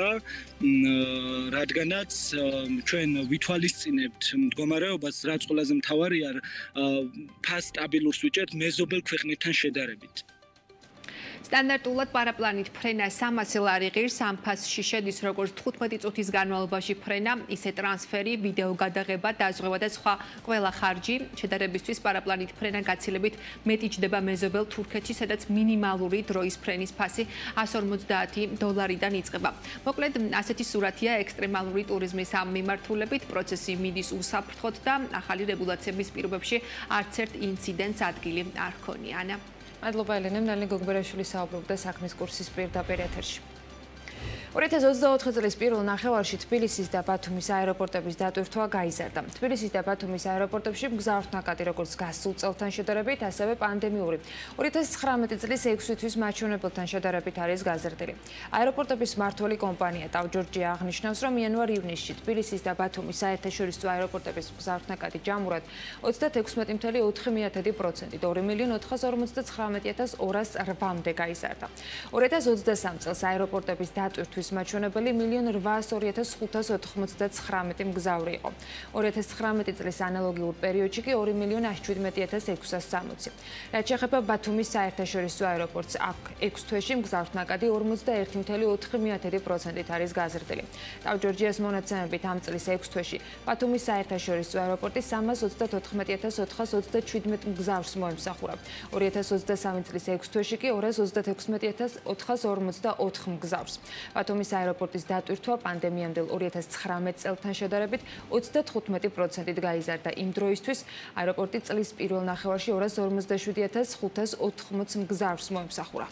რადგანაც ჩვენ ვითვალისწინებთ მდგომარეობას, რაც ყველაზე მთავარია, ფას სტაბილურს ვიჭერთ მეზობელ ქვეყნებთან შედარებით. სტანდარტულად პარაპლანით ფრენა სამასი ლარი ღირს, ამ ფასში შედის როგორც თხუთმეტი წუთის განმავლობაში ფრენა, ისე ტრანსფერი, ვიდეო გადაღება, დაზღვევა და სხვა ყველა ხარჯი. შედარებისთვის პარაპლანით ფრენა გაცილებით მეტი ჯდება მეზობელ თურქეთში, სადაც მინიმალური დროის ფრენის ფასი εκατს ორმოცდაათი დოლარიდან იწყება. მოკლედ, ასეთი სურათია ექსტრემალური ტურიზმის ამ მიმართულებით, პროცესი მიდის უსაფრთხოდ და ახალი რეგულაციების პირობებში არც ერთ ინციდენტს ადგილი არ ჰქონია. ანა მადლობა ელენე, ნალე გოგბერაშვილი საუბრობდა საქმის კურსის პირდაპირ ეთერში. ორი ათას ოცდაოთხი წლის პირველ ნახევარში თბილისის და ბათუმის აეროპორტების დატვირთვა გაიზარდა. თბილისის და ბათუმის აეროპორტებში მგზავრთნაკადი როგორც გასულ წელთან შედარებით, ასევე პანდემიური ორი ათას ცხრამეტი წლის ექვსი თვის მაჩვენებელთან შედარებით არის გაზრდილი. აეროპორტების მმართველი კომპანია ტავ-ჯორჯია აღნიშნავს, რომ იანვარ-ივნისში თბილისის და ბათუმის საერთაშორისო აეროპორტების მგზავრთნაკადი ჯამურად ოცდათექვსმეტი წამყვანი ოთხი პროცენტით ორი მილიონ ოთხას ორმოცდაცხრამეტი ათას ორას რვამდე გაიზარდა. ორი ათას ოცდასამ წელს აეროპორტების დატვირთვის მაჩვენებელი მილიონ რვაას ორი ათას ხუთას ოთხმოცდაცხრამეტი მგზავრი იყო. ორი ათას ცხრამეტი წლის ანალოგიურ პერიოდში კი ორი მილიონ ათჯვიდმეტი ათას ექვსას სამოცი. რაც შეეხება ბათუმის საერთაშორისო აეროპორტს, აქ ექვს თვეში მგზავრთნაკადი ორმოცდაერთი წამყვანი ოთხი პროცენტით არის გაზრდილი. ტავ-ჯორჯიას მონაცემებით ამ წლის ექვს თვეში ბათუმის საერთაშორისო აეროპორტი სამას ოცდათოთხმეტი ათას ოთხას ოცდაჩვიდმეტ მგზავრს მოემსახურა. ორი ათას ოცდასამი წლის ექვს თვეში კი ორას ოცდათექვსმეტი ათას ოთხას ორმოცდაოთხ მგზავრს. ბათუმის აეროპორტის დატვირთვა პანდემიამდელ ორი ათას ცხრამეტ წელთან შედარებით ოცდათხუთმეტი პროცენტით გაიზარდა. იმ დროისთვის აეროპორტი წლის პირველ ნახევარში ორას ორმოცდაშვიდი ათას ხუთას ოთხმოც მგზავრს მოემსახურა.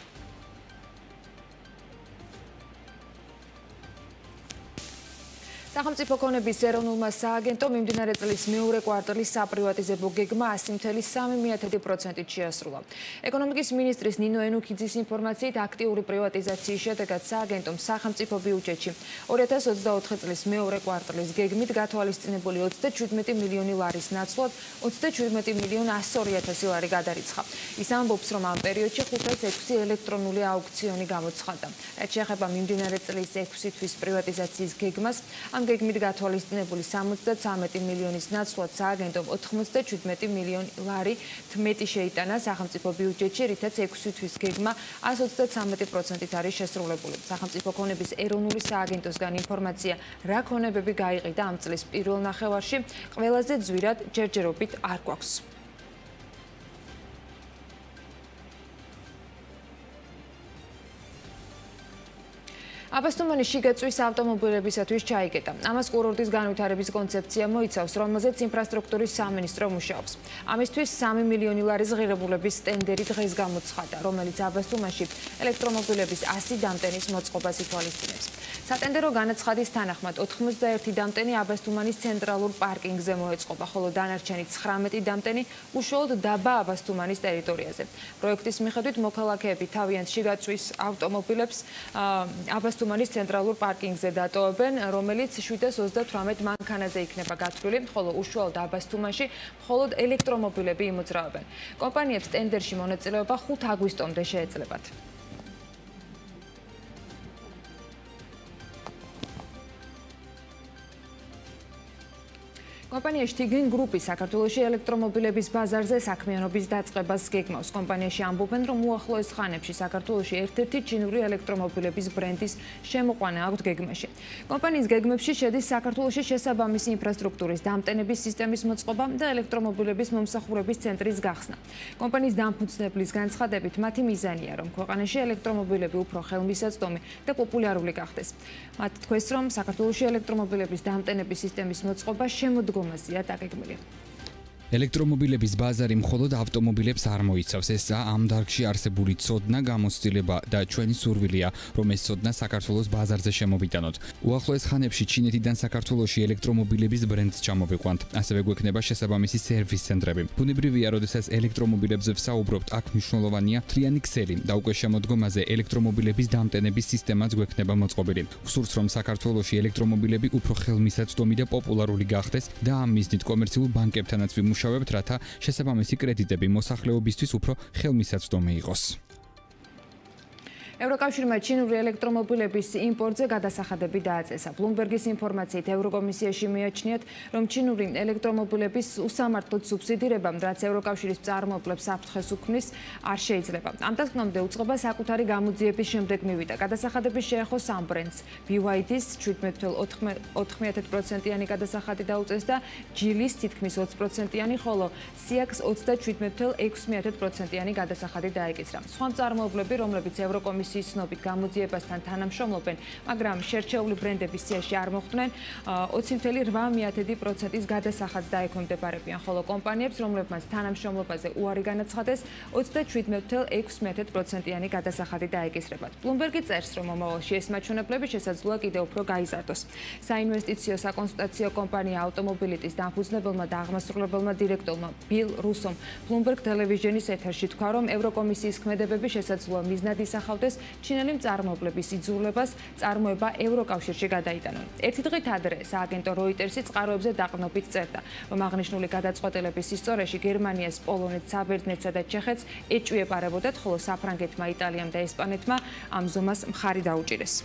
სახელმწიფო ქონების ეროვნულმა სააგენტომ მიმდინარე წლის მეორე კვარტალის საპრივატიზებო გეგმა ასი წუთი სამი პროცენტით შეასრულა. ეკონომიკის მინისტრის ნინო ენუქიძის ინფორმაციით, აქტიური პრივატიზაციის შედეგად სააგენტომ სახელმწიფო ბიუჯეტში ორი ათას ოცდაოთხი წლის მეორე კვარტალის გეგმით გათვალისწინებული ოცდაჩვიდმეტი მილიონი ლარის ნაცვლად ოცდაჩვიდმეტი მილიონ ასი ორი ათასი ლარი გადარიცხა. ის ამბობს, რომ ამ პერიოდში ხუთას ექვსი ელექტრონული აუქციონი გამოცხადდა. რაც შეეხება მიმდინარე წლის ექვსი თვის პრივატიზაციის გეგმას, ამ გეგმით გათვალისწინებული სამოცდათვრამეტი მილიონის ნაცვლად სააგენტომ ოთხმოცდაჩვიდმეტი მილიონი ლარი მეტი შეიტანა სახელმწიფო ბიუჯეტში, რითაც ექვსი თვის გეგმა ასი ოცდათვრამეტი პროცენტით არის შესრულებული. სახელმწიფო ქონების ეროვნული სააგენტოსგან ინფორმაცია, რა ქონებები გაიყიდა ამ წლის პირველ ნახევარში, ყველაზე ძვირად ჯერჯერობით არ გვაქვს. აბასთუმანის შიგაწვის ავტომობილებისათვის ჩაიკეტა. ამას კურორტის განვითარების კონცეფცია მოიცავს, რომელზეც ინფრასტრუქტურის სამინისტრო მუშაობს. ამისთვის სამი მილიონი ლარის ღირებულების ტენდერი დღეს გამოცხადა, რომელიც აბასთუმანში ელექტრომობილების ასი დამტენის მოწყობას ითვალისწინებს. სატენდერო განაცხადის თანახმად ოთხმოცდაერთი დამტენი აბასთუმანის ცენტრალურ პარკინგზე მოეწყობა, ხოლო დანარჩენი ცხრამეტი დამტენი უშუალოდ დაბა აბასთუმანის ტერიტორიაზე. პროექტის მიხედვით მოქალაქეები თავიანთ შიგაწვის ავტომობილებს აბასთუმანის ცენტრალურ პარკინგზე დატოვებენ, რომელიც შვიდას ოცდათვრამეტ მანქანაზე იქნება გათვლილი, ხოლო უშუალოდ აბასთუმანში მხოლოდ ელექტრომობილები იმოძრავებენ. კომპანიებს ტენდერში მონაწილეობა ხუთ აგვისტომდე შეეძლებათ. კომპანია შტიგინ გრუპი საქართველოში ელექტრომობილების ბაზარზე საქმიანობის დაწყებას გეგმავს. კომპანიაში ამბობენ, რომ უახლოეს ხანებში საქართველოში ერთ-ერთი ჩინური ელექტრომობილების ბრენდის შემოყვანა აქვთ გეგმაში. კომპანიის გეგმებში შედის საქართველოში შესაბამისი ინფრასტრუქტურის დამტენების სისტემის მოწყობა და ელექტრომობილების მომსახურების ცენტრის გახსნა. კომპანიის დამფუძნებლის განცხადებით, მათი მიზანია, რომ ქვეყანაში ელექტრომობილები უფრო ხელმისაწვდომი და პოპულარული გახდეს. მათ თქვეს, რომ საქართველოში ელექტრომობილების დამტენების სისტემის მოწყობა შემოდგომაზეა დაგეგმილი. ელექტრომობილების ბაზარი მხოლოდ ავტომობილებს არ მოიცავს. ესაა ამ დარგში არსებული ცოდნა, გამოცდილება და ჩვენი სურვილია, რომ ეს ცოდნა საქართველოს ბაზარზე შემოვიტანოთ. უახლოეს ხანებში ჩინეთიდან საქართველოში ელექტრომობილების ბრენდს ჩამოვიყვანთ. ასევე გვექნება შესაბამისი სერვის ცენტრები. ბუნებრივია, როდესაც ელექტრომობილებზე ვსაუბრობთ, აქ მნიშვნელოვანია მთლიანი ქსელი და უკვე შემოდგომაზე ელექტრომობილების დამტენების სისტემაც გვექნება მოწყობილი. ვსურს, რომ საქართველოში ელექტრომობილები უფრო ხელმისაწვდომი და პოპულარული გახდეს და ამ მიზნით კომერციულ ბანკებთანაც ვიმუშავებთ, რათა შესაბამისი კრედიტები მოსახლეობისთვის უფრო ხელმისაწვდომი იყოს. ევროკავშირმა ჩინური ელექტრომობილების იმპორტზე გადასახადები დააწესა. ბლუმბერგის ინფორმაციით ევროკომისიაში მიაჩნიათ, რომ ჩინური ელექტრომობილების უსამართლოდ სუბსიდირებამ, რაც ევროკავშირის წარმოებლებს საფრთხეს უქმნის, არ შეიძლება. ამ დასკვნამდე უწყება საკუთარი გამოძიების შემდეგ მივიდა. გადასახადები შეეხო სამ ბრენდს. ბი ვაი დის შვიდმეტ წუთი ოთხი პროცენტიანი გადასახადი დაუწეს და ჯილის თითქმის ოცი პროცენტიანი, ხოლო სიაქს ოცდაჩვიდმეტ წუთი ექვსი პროცენტიანი გადასახადი დაეკისრა. სხვა მწარმოებლები, რომლებიც ევროკომისიაში ევროკომისიის ცნობით გამოძიებასთან თანამშრომლობენ, მაგრამ შერჩეული ბრენდების სიაში არ მოხვდნენ ოცი წუთი რვა პროცენტის გადასახადს დაექვემდებარებიან, ხოლო კომპანიებს, რომლებმაც თანამშრომლობაზე უარი განაცხადეს, ოცდაშვიდ წუთი ექვსი პროცენტიანი გადასახადი დაეკისრებათ. Bloomberg წერს, რომ მომავალში ეს მაჩვენებლები შესაძლოა კიდევ უფრო გაიზარდოს. საინვესტიციო საკონსულტაციო კომპანია ავტომობილიტის დამფუძნებელმა და აღმასრულებელმა დირექტორმა ბილ რუსომ Bloomberg ტელევიზიონის ეთერში თქვა, რომ ევროკომისიის ქმედებები შესაძლოა მიზნად ისახავდეს ჩინელი მწარმოებლების იძულებას წარმოება ევროკავშირში გადაიტანონ. ერთი დღით ადრე სააგენტო Reuters-ი წყაროებზე დაყრდნობით წერდა, რომ აღნიშნული გადაწყვეტილების ისტორიაში გერმანიას, პოლონეთს, საბერძნეთსა და ჩეხეთს ეჭვი ეპარებოდათ, ხოლო საფრანგეთმა, იტალიამ და ესპანეთმა ამ ზომას მხარი დაუჭირეს.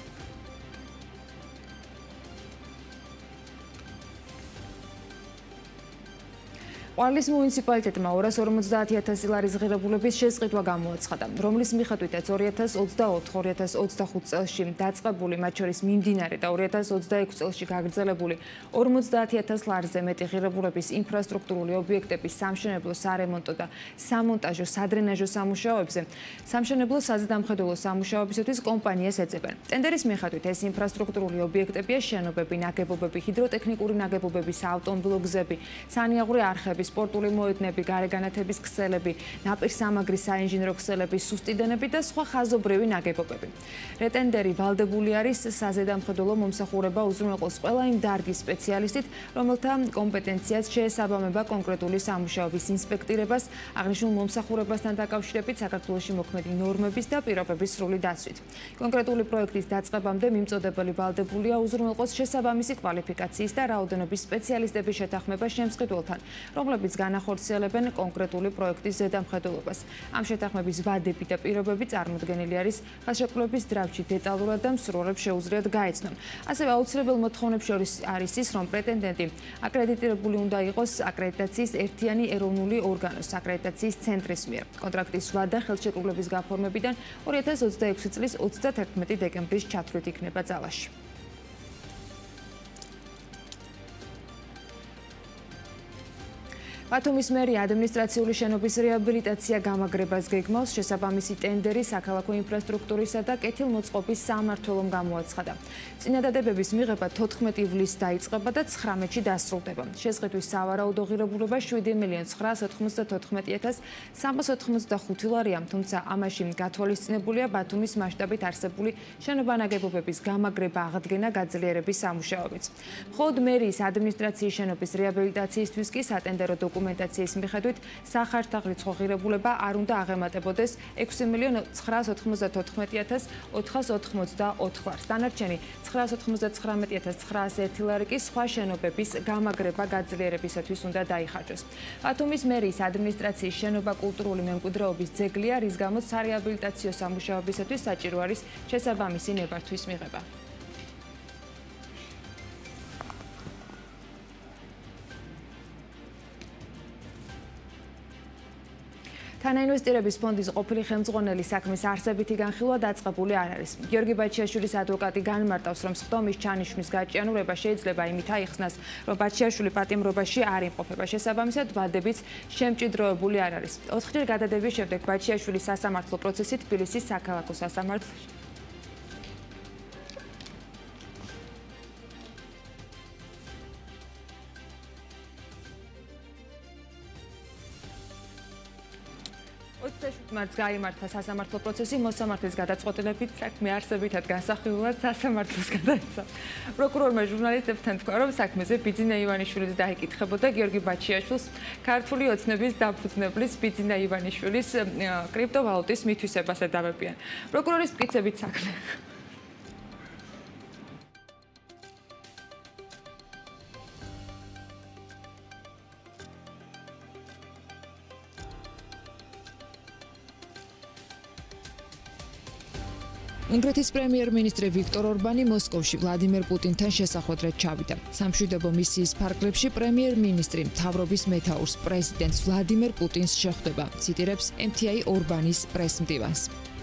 ყვარლის მუნიციპალიტეტმა ორას ორმოცდაათი ათასი ლარის ღირებულების შესყიდვა გამოაცხადა, რომლის მიხედვითაც ორი ათას ოცდაოთხ ორი ათას ოცდახუთ წელში დაწყებული, მათ შორის მიმდინარე და ორი ათას ოცდაექვსი წელში გაგრძელებული ორმოცდაათი ათას ლარზე მეტი ღირებულების ინფრასტრუქტურული ობიექტების სამშენებლო, სარემონტო და სამონტაჟო, სადრენაჟო სამუშაოებზე სამშენებლო საზედამხედველო სამუშაოებისათვის კომპანიას ეძებენ. ტენდერის მიხედვით ეს ინფრასტრუქტურული ობიექტებია შენობები, ნაგებობები, ჰიდროტექნიკური ნაგებობები, საავტომობილო გზები, სანიაღვრე არხები, სპორტული მოედნები, გარეგანათების ქსელები, ნაპირსამაგრის საინჟინრო ქსელები, სუსტიდენები და სხვა ხაზობრივი ნაგებობები. რეტენდერი ვალდებული არის საზედამხედველო მომსახურება უზრუნველყოს ყველა იმ დარგის სპეციალისტით, რომელთა კომპეტენციას შეესაბამება კონკრეტული სამუშაობის ინსპექტირებას, აღნიშნულ მომსახურებასთან დაკავშირებით საქართველოში მოქმედი ნორმების და პირობების სრული დაცვით. კონკრეტული პროექტის დაწყებამდე მიმწოდებელი ვალდებულია უზრუნველყოს შესაბამისი კვალიფიკაციის და რაოდენობის სპეციალისტების შეთანხმება შემსყიდველთან, რომლებიც განახორციელებენ კონკრეტული პროექტის ზედამხედველობას. ამ შეთანხმების ვადები და პირობები წარმოდგენილი არის ხელშეკრულების დრაფტში დეტალურად და მსურველებს შეუძლიათ გაეცნონ. ასევე აუცილებელ მოთხოვნებს შორის არის ის, რომ პრეტენდენტი აკრედიტირებული უნდა იყოს აკრედიტაციის ერთიანი ეროვნული ორგანოს აკრედიტაციის ცენტრის მიერ. კონტრაქტის ვადა ხელშეკრულების გაფორმებიდან ორი ათას ოცდაექვსი წლის ოცდათერთმეტი დეკემბრის ჩათვლით იქნება ძალაში. ბათუმის მერია ადმინისტრაციული შენობის რეაბილიტაცია გამაგრებას გეგმავს, შესაბამისი ტენდერი საქალაქო ინფრასტრუქტურისა და კეთილმოწყობის სამმართველომ გამოაცხადა. წინადადებების მიღება თოთხმეტი ივლისს დაიწყება და ცხრამეტში დასრულდება. შესყიდვის სავარაუდო ღირებულება შვიდი მილიონი ცხრაას ოთხმოცდათოთხმეტი ათას სამას ოთხმოცდახუთი ლარია, თუმცა ამაში გათვალისწინებულია ბათუმის მასშტაბით არსებული შენობა-ნაგებობების გამაგრება, აღდგენა, გაძლიერების სამუშაოებიც. მხოლოდ მერიის ადმინისტრაციის შენობის რეაბილიტაციისთვის კი სატენდერო დოკუმენტაციის მიხედვით სახარჯთაღრიცხვა ღირებულება არ უნდა აღემატებოდეს ექვსი მილიონი ცხრაას ოთხმოცდათოთხმეტი ათას ოთხას ოთხმოცდაოთხ ლარს. დანარჩენი ცხრაას ოთხმოცდაცხრამეტი ათას ცხრაას ერთი ლარი კი სხვა შენობების გამაგრება გაძლიერებისათვის უნდა დაიხარჯოს. ბათუმის მერიის ადმინისტრაციის შენობა კულტურული მემკვიდრეობის ძეგლია, რის გამოც სარეაბილიტაციო სამუშაოებისათვის საჭირო არის შესაბამისი ნებართვის მიღება. თანაინვესტირების ფონდის ყოფილი ხელმძღვანელი საქმის არსებითი განხილვა დაწყებული არ არის. გიორგი ბაჩიაშვილის ადვოკატი განმარტავს, რომ სხდომის ჩანიშვნის გაჭიანურება შეიძლება იმით აიხსნას, რომ ბაჩიაშვილი პატიმრობაში არ იმყოფება. შესაბამისად, ვადებიც შემჭიდროებული არ არის. ოთხჯერ გადადების შემდეგ ბაჩიაშვილის სასამართლო პროცესი თბილისის საქალაქო სასამართლოში ოცდაშვიდ მარტს გაიმართა სასამართლო პროცესი, მოსამართლის გადაწყვეტილებით საქმე არსებითად განსახილულად სასამართლოს გადაეცა. პროკურორმა ჟურნალისტებთან თქვა, რომ საქმეზე ბიძინა ივანიშვილიც დაეკითხებოდა გიორგი ბაჩიაშვილს ქართული ოცნების დაფუძნებლის ბიძინა ივანიშვილის კრიპტოვალუტის მითვისებას ედავებიან. პროკურორის მტკიცებით საქმე უნგრეთის პრემიერ-მინისტრი ვიქტორ ორბანი მოსკოვში ვლადიმერ პუტინთან შესახვედრად ჩავიდა. სამშვიდობო მისიის ფარგლებში პრემიერ-მინისტრი მთავრობის მეთაურს პრეზიდენტს ვლადიმერ პუტინს შეხვდება, ციტირებს ემ თი აი ორბანის პრესმდივანს.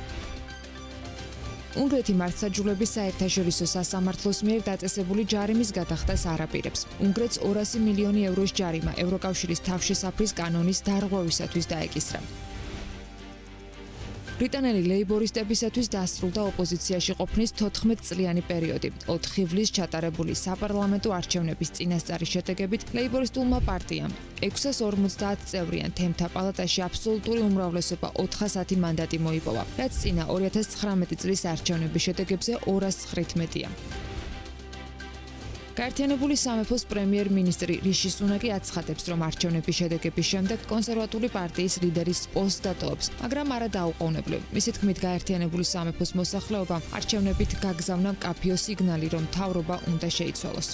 უნგრეთი მართლმსაჯულების საერთაშორისო სასამართლოს მიერ დაწესებული ჯარიმის გადახდას არ აპირებს. უნგრეთს ორასი მილიონი ევროს ჯარიმა ევროკავშირის თავშესაფრის კანონის დარღვევისათვის დაეკისრა. ბრიტანელი ლეიბორისტებისათვის დასრულდა ოპოზიციაში ყოფნის თოთხმეტწლიანი პერიოდი. ოთხი ივლის ჩატარებული საპარლამენტო არჩევნების წინასწარი შედეგებით ლეიბორისტულმა პარტიამ ექვსას ორმოცდაათ წევრიან თემთა პალატაში აბსოლუტური უმრავლესობა ოთხასათი მანდატი მოიპოვა, რაც წინა ორი ათას ცხრამეტი წლის არჩევნების შედეგებზე ორას ცხრით მეტია. გაერთიანებული სამეფოს პრემიერ-მინისტრი რიში სუნაკი აცხადებს, რომ არჩევნების შედეგების შემდეგ კონსერვატული პარტიის ლიდერის პოსტს დატოვებს, მაგრამ არა დაუყოვნებლივ. მისი თქმით, გაერთიანებული სამეფოს მოსახლეობამ არჩევნებით გაგზავნა მკაფიო სიგნალი, რომ მთავრობა უნდა შეიცვალოს.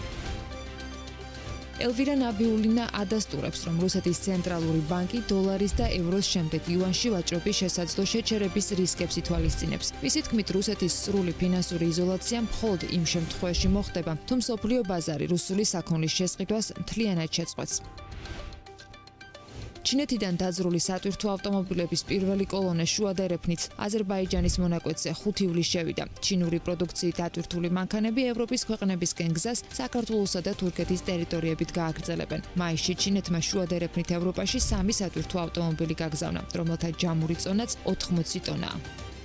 ელვირა ნაბიულინა ადასტურებს, რომ რუსეთის ცენტრალური ბანკი დოლარის და ევროს შემდეგ იუანში ვაჭრობის შესაძლო შეჩერების რისკებს ითვალისწინებს. მისი თქმით, რუსეთის სრული ფინანსური იზოლაცია მხოლოდ იმ შემთხვევაში მოხდება, თუ მსოფლიო ბაზარი რუსული საქონლის შესყიდვას მთლიანად შეწყვეტს. ჩინეთიდან დაძრული სატვირთო ავტომობილების პირველი კოლონე შუა დერეფნით აზერბაიჯანის მონაკვეთზე ხუთი ივლისს შევიდა. ჩინური პროდუქციით დატვირთული მანქანები ევროპის ქვეყნებისკენ გზას საქართველოსა და თურქეთის ტერიტორიებით გააგრძელებენ. მაისში ჩინეთმა შუა დერეფნით ევროპაში სამი სატვირთო ავტომობილი გაგზავნა, რომელთა ჯამური წონაც ოთხმოცი ტონაა.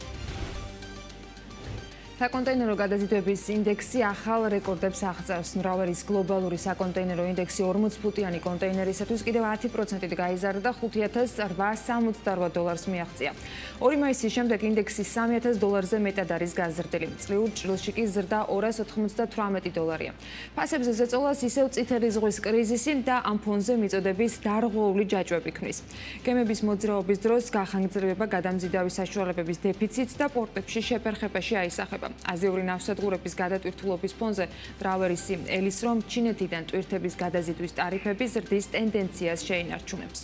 საკონტეინერო გადაზიდვების ინდექსი ახალ რეკორდებს აღწევს. მრავალის გლობალური საკონტეინერო ინდექსი ორმოც ფუტიანი კონტეინერისათვის კიდევ ათი პროცენტით გაიზარდა და ხუთი ათას რვაას სამოცდარვა დოლარს მიაღწია. ორი მაისის შემდეგ ინდექსი სამი ათას დოლარზე მეტად არის გაზრდილი. წლიურ ჭრილში კი ზრდა ორას ოთხმოცდათვრამეტი დოლარია. ფასებზე ზეწოლას ისევ წითელი ზღვის კრიზისი და ამ ფონზე მიწოდების დარღვეული ჯაჭვები ქმნის. გემების მოძრაობის დროს გახანგრძლივება გადამზიდავის საშუალებების დეფიციტს და პორტებში შეფერხებაში აისახება. აზიური ნავსადგურების გადატვირთულობის ფონზე მრავალისი ელის, რომ ჩინეთიდან ტვირთების გადაზიდვის ტარიფები ზრდის ტენდენციას შეინარჩუნებს.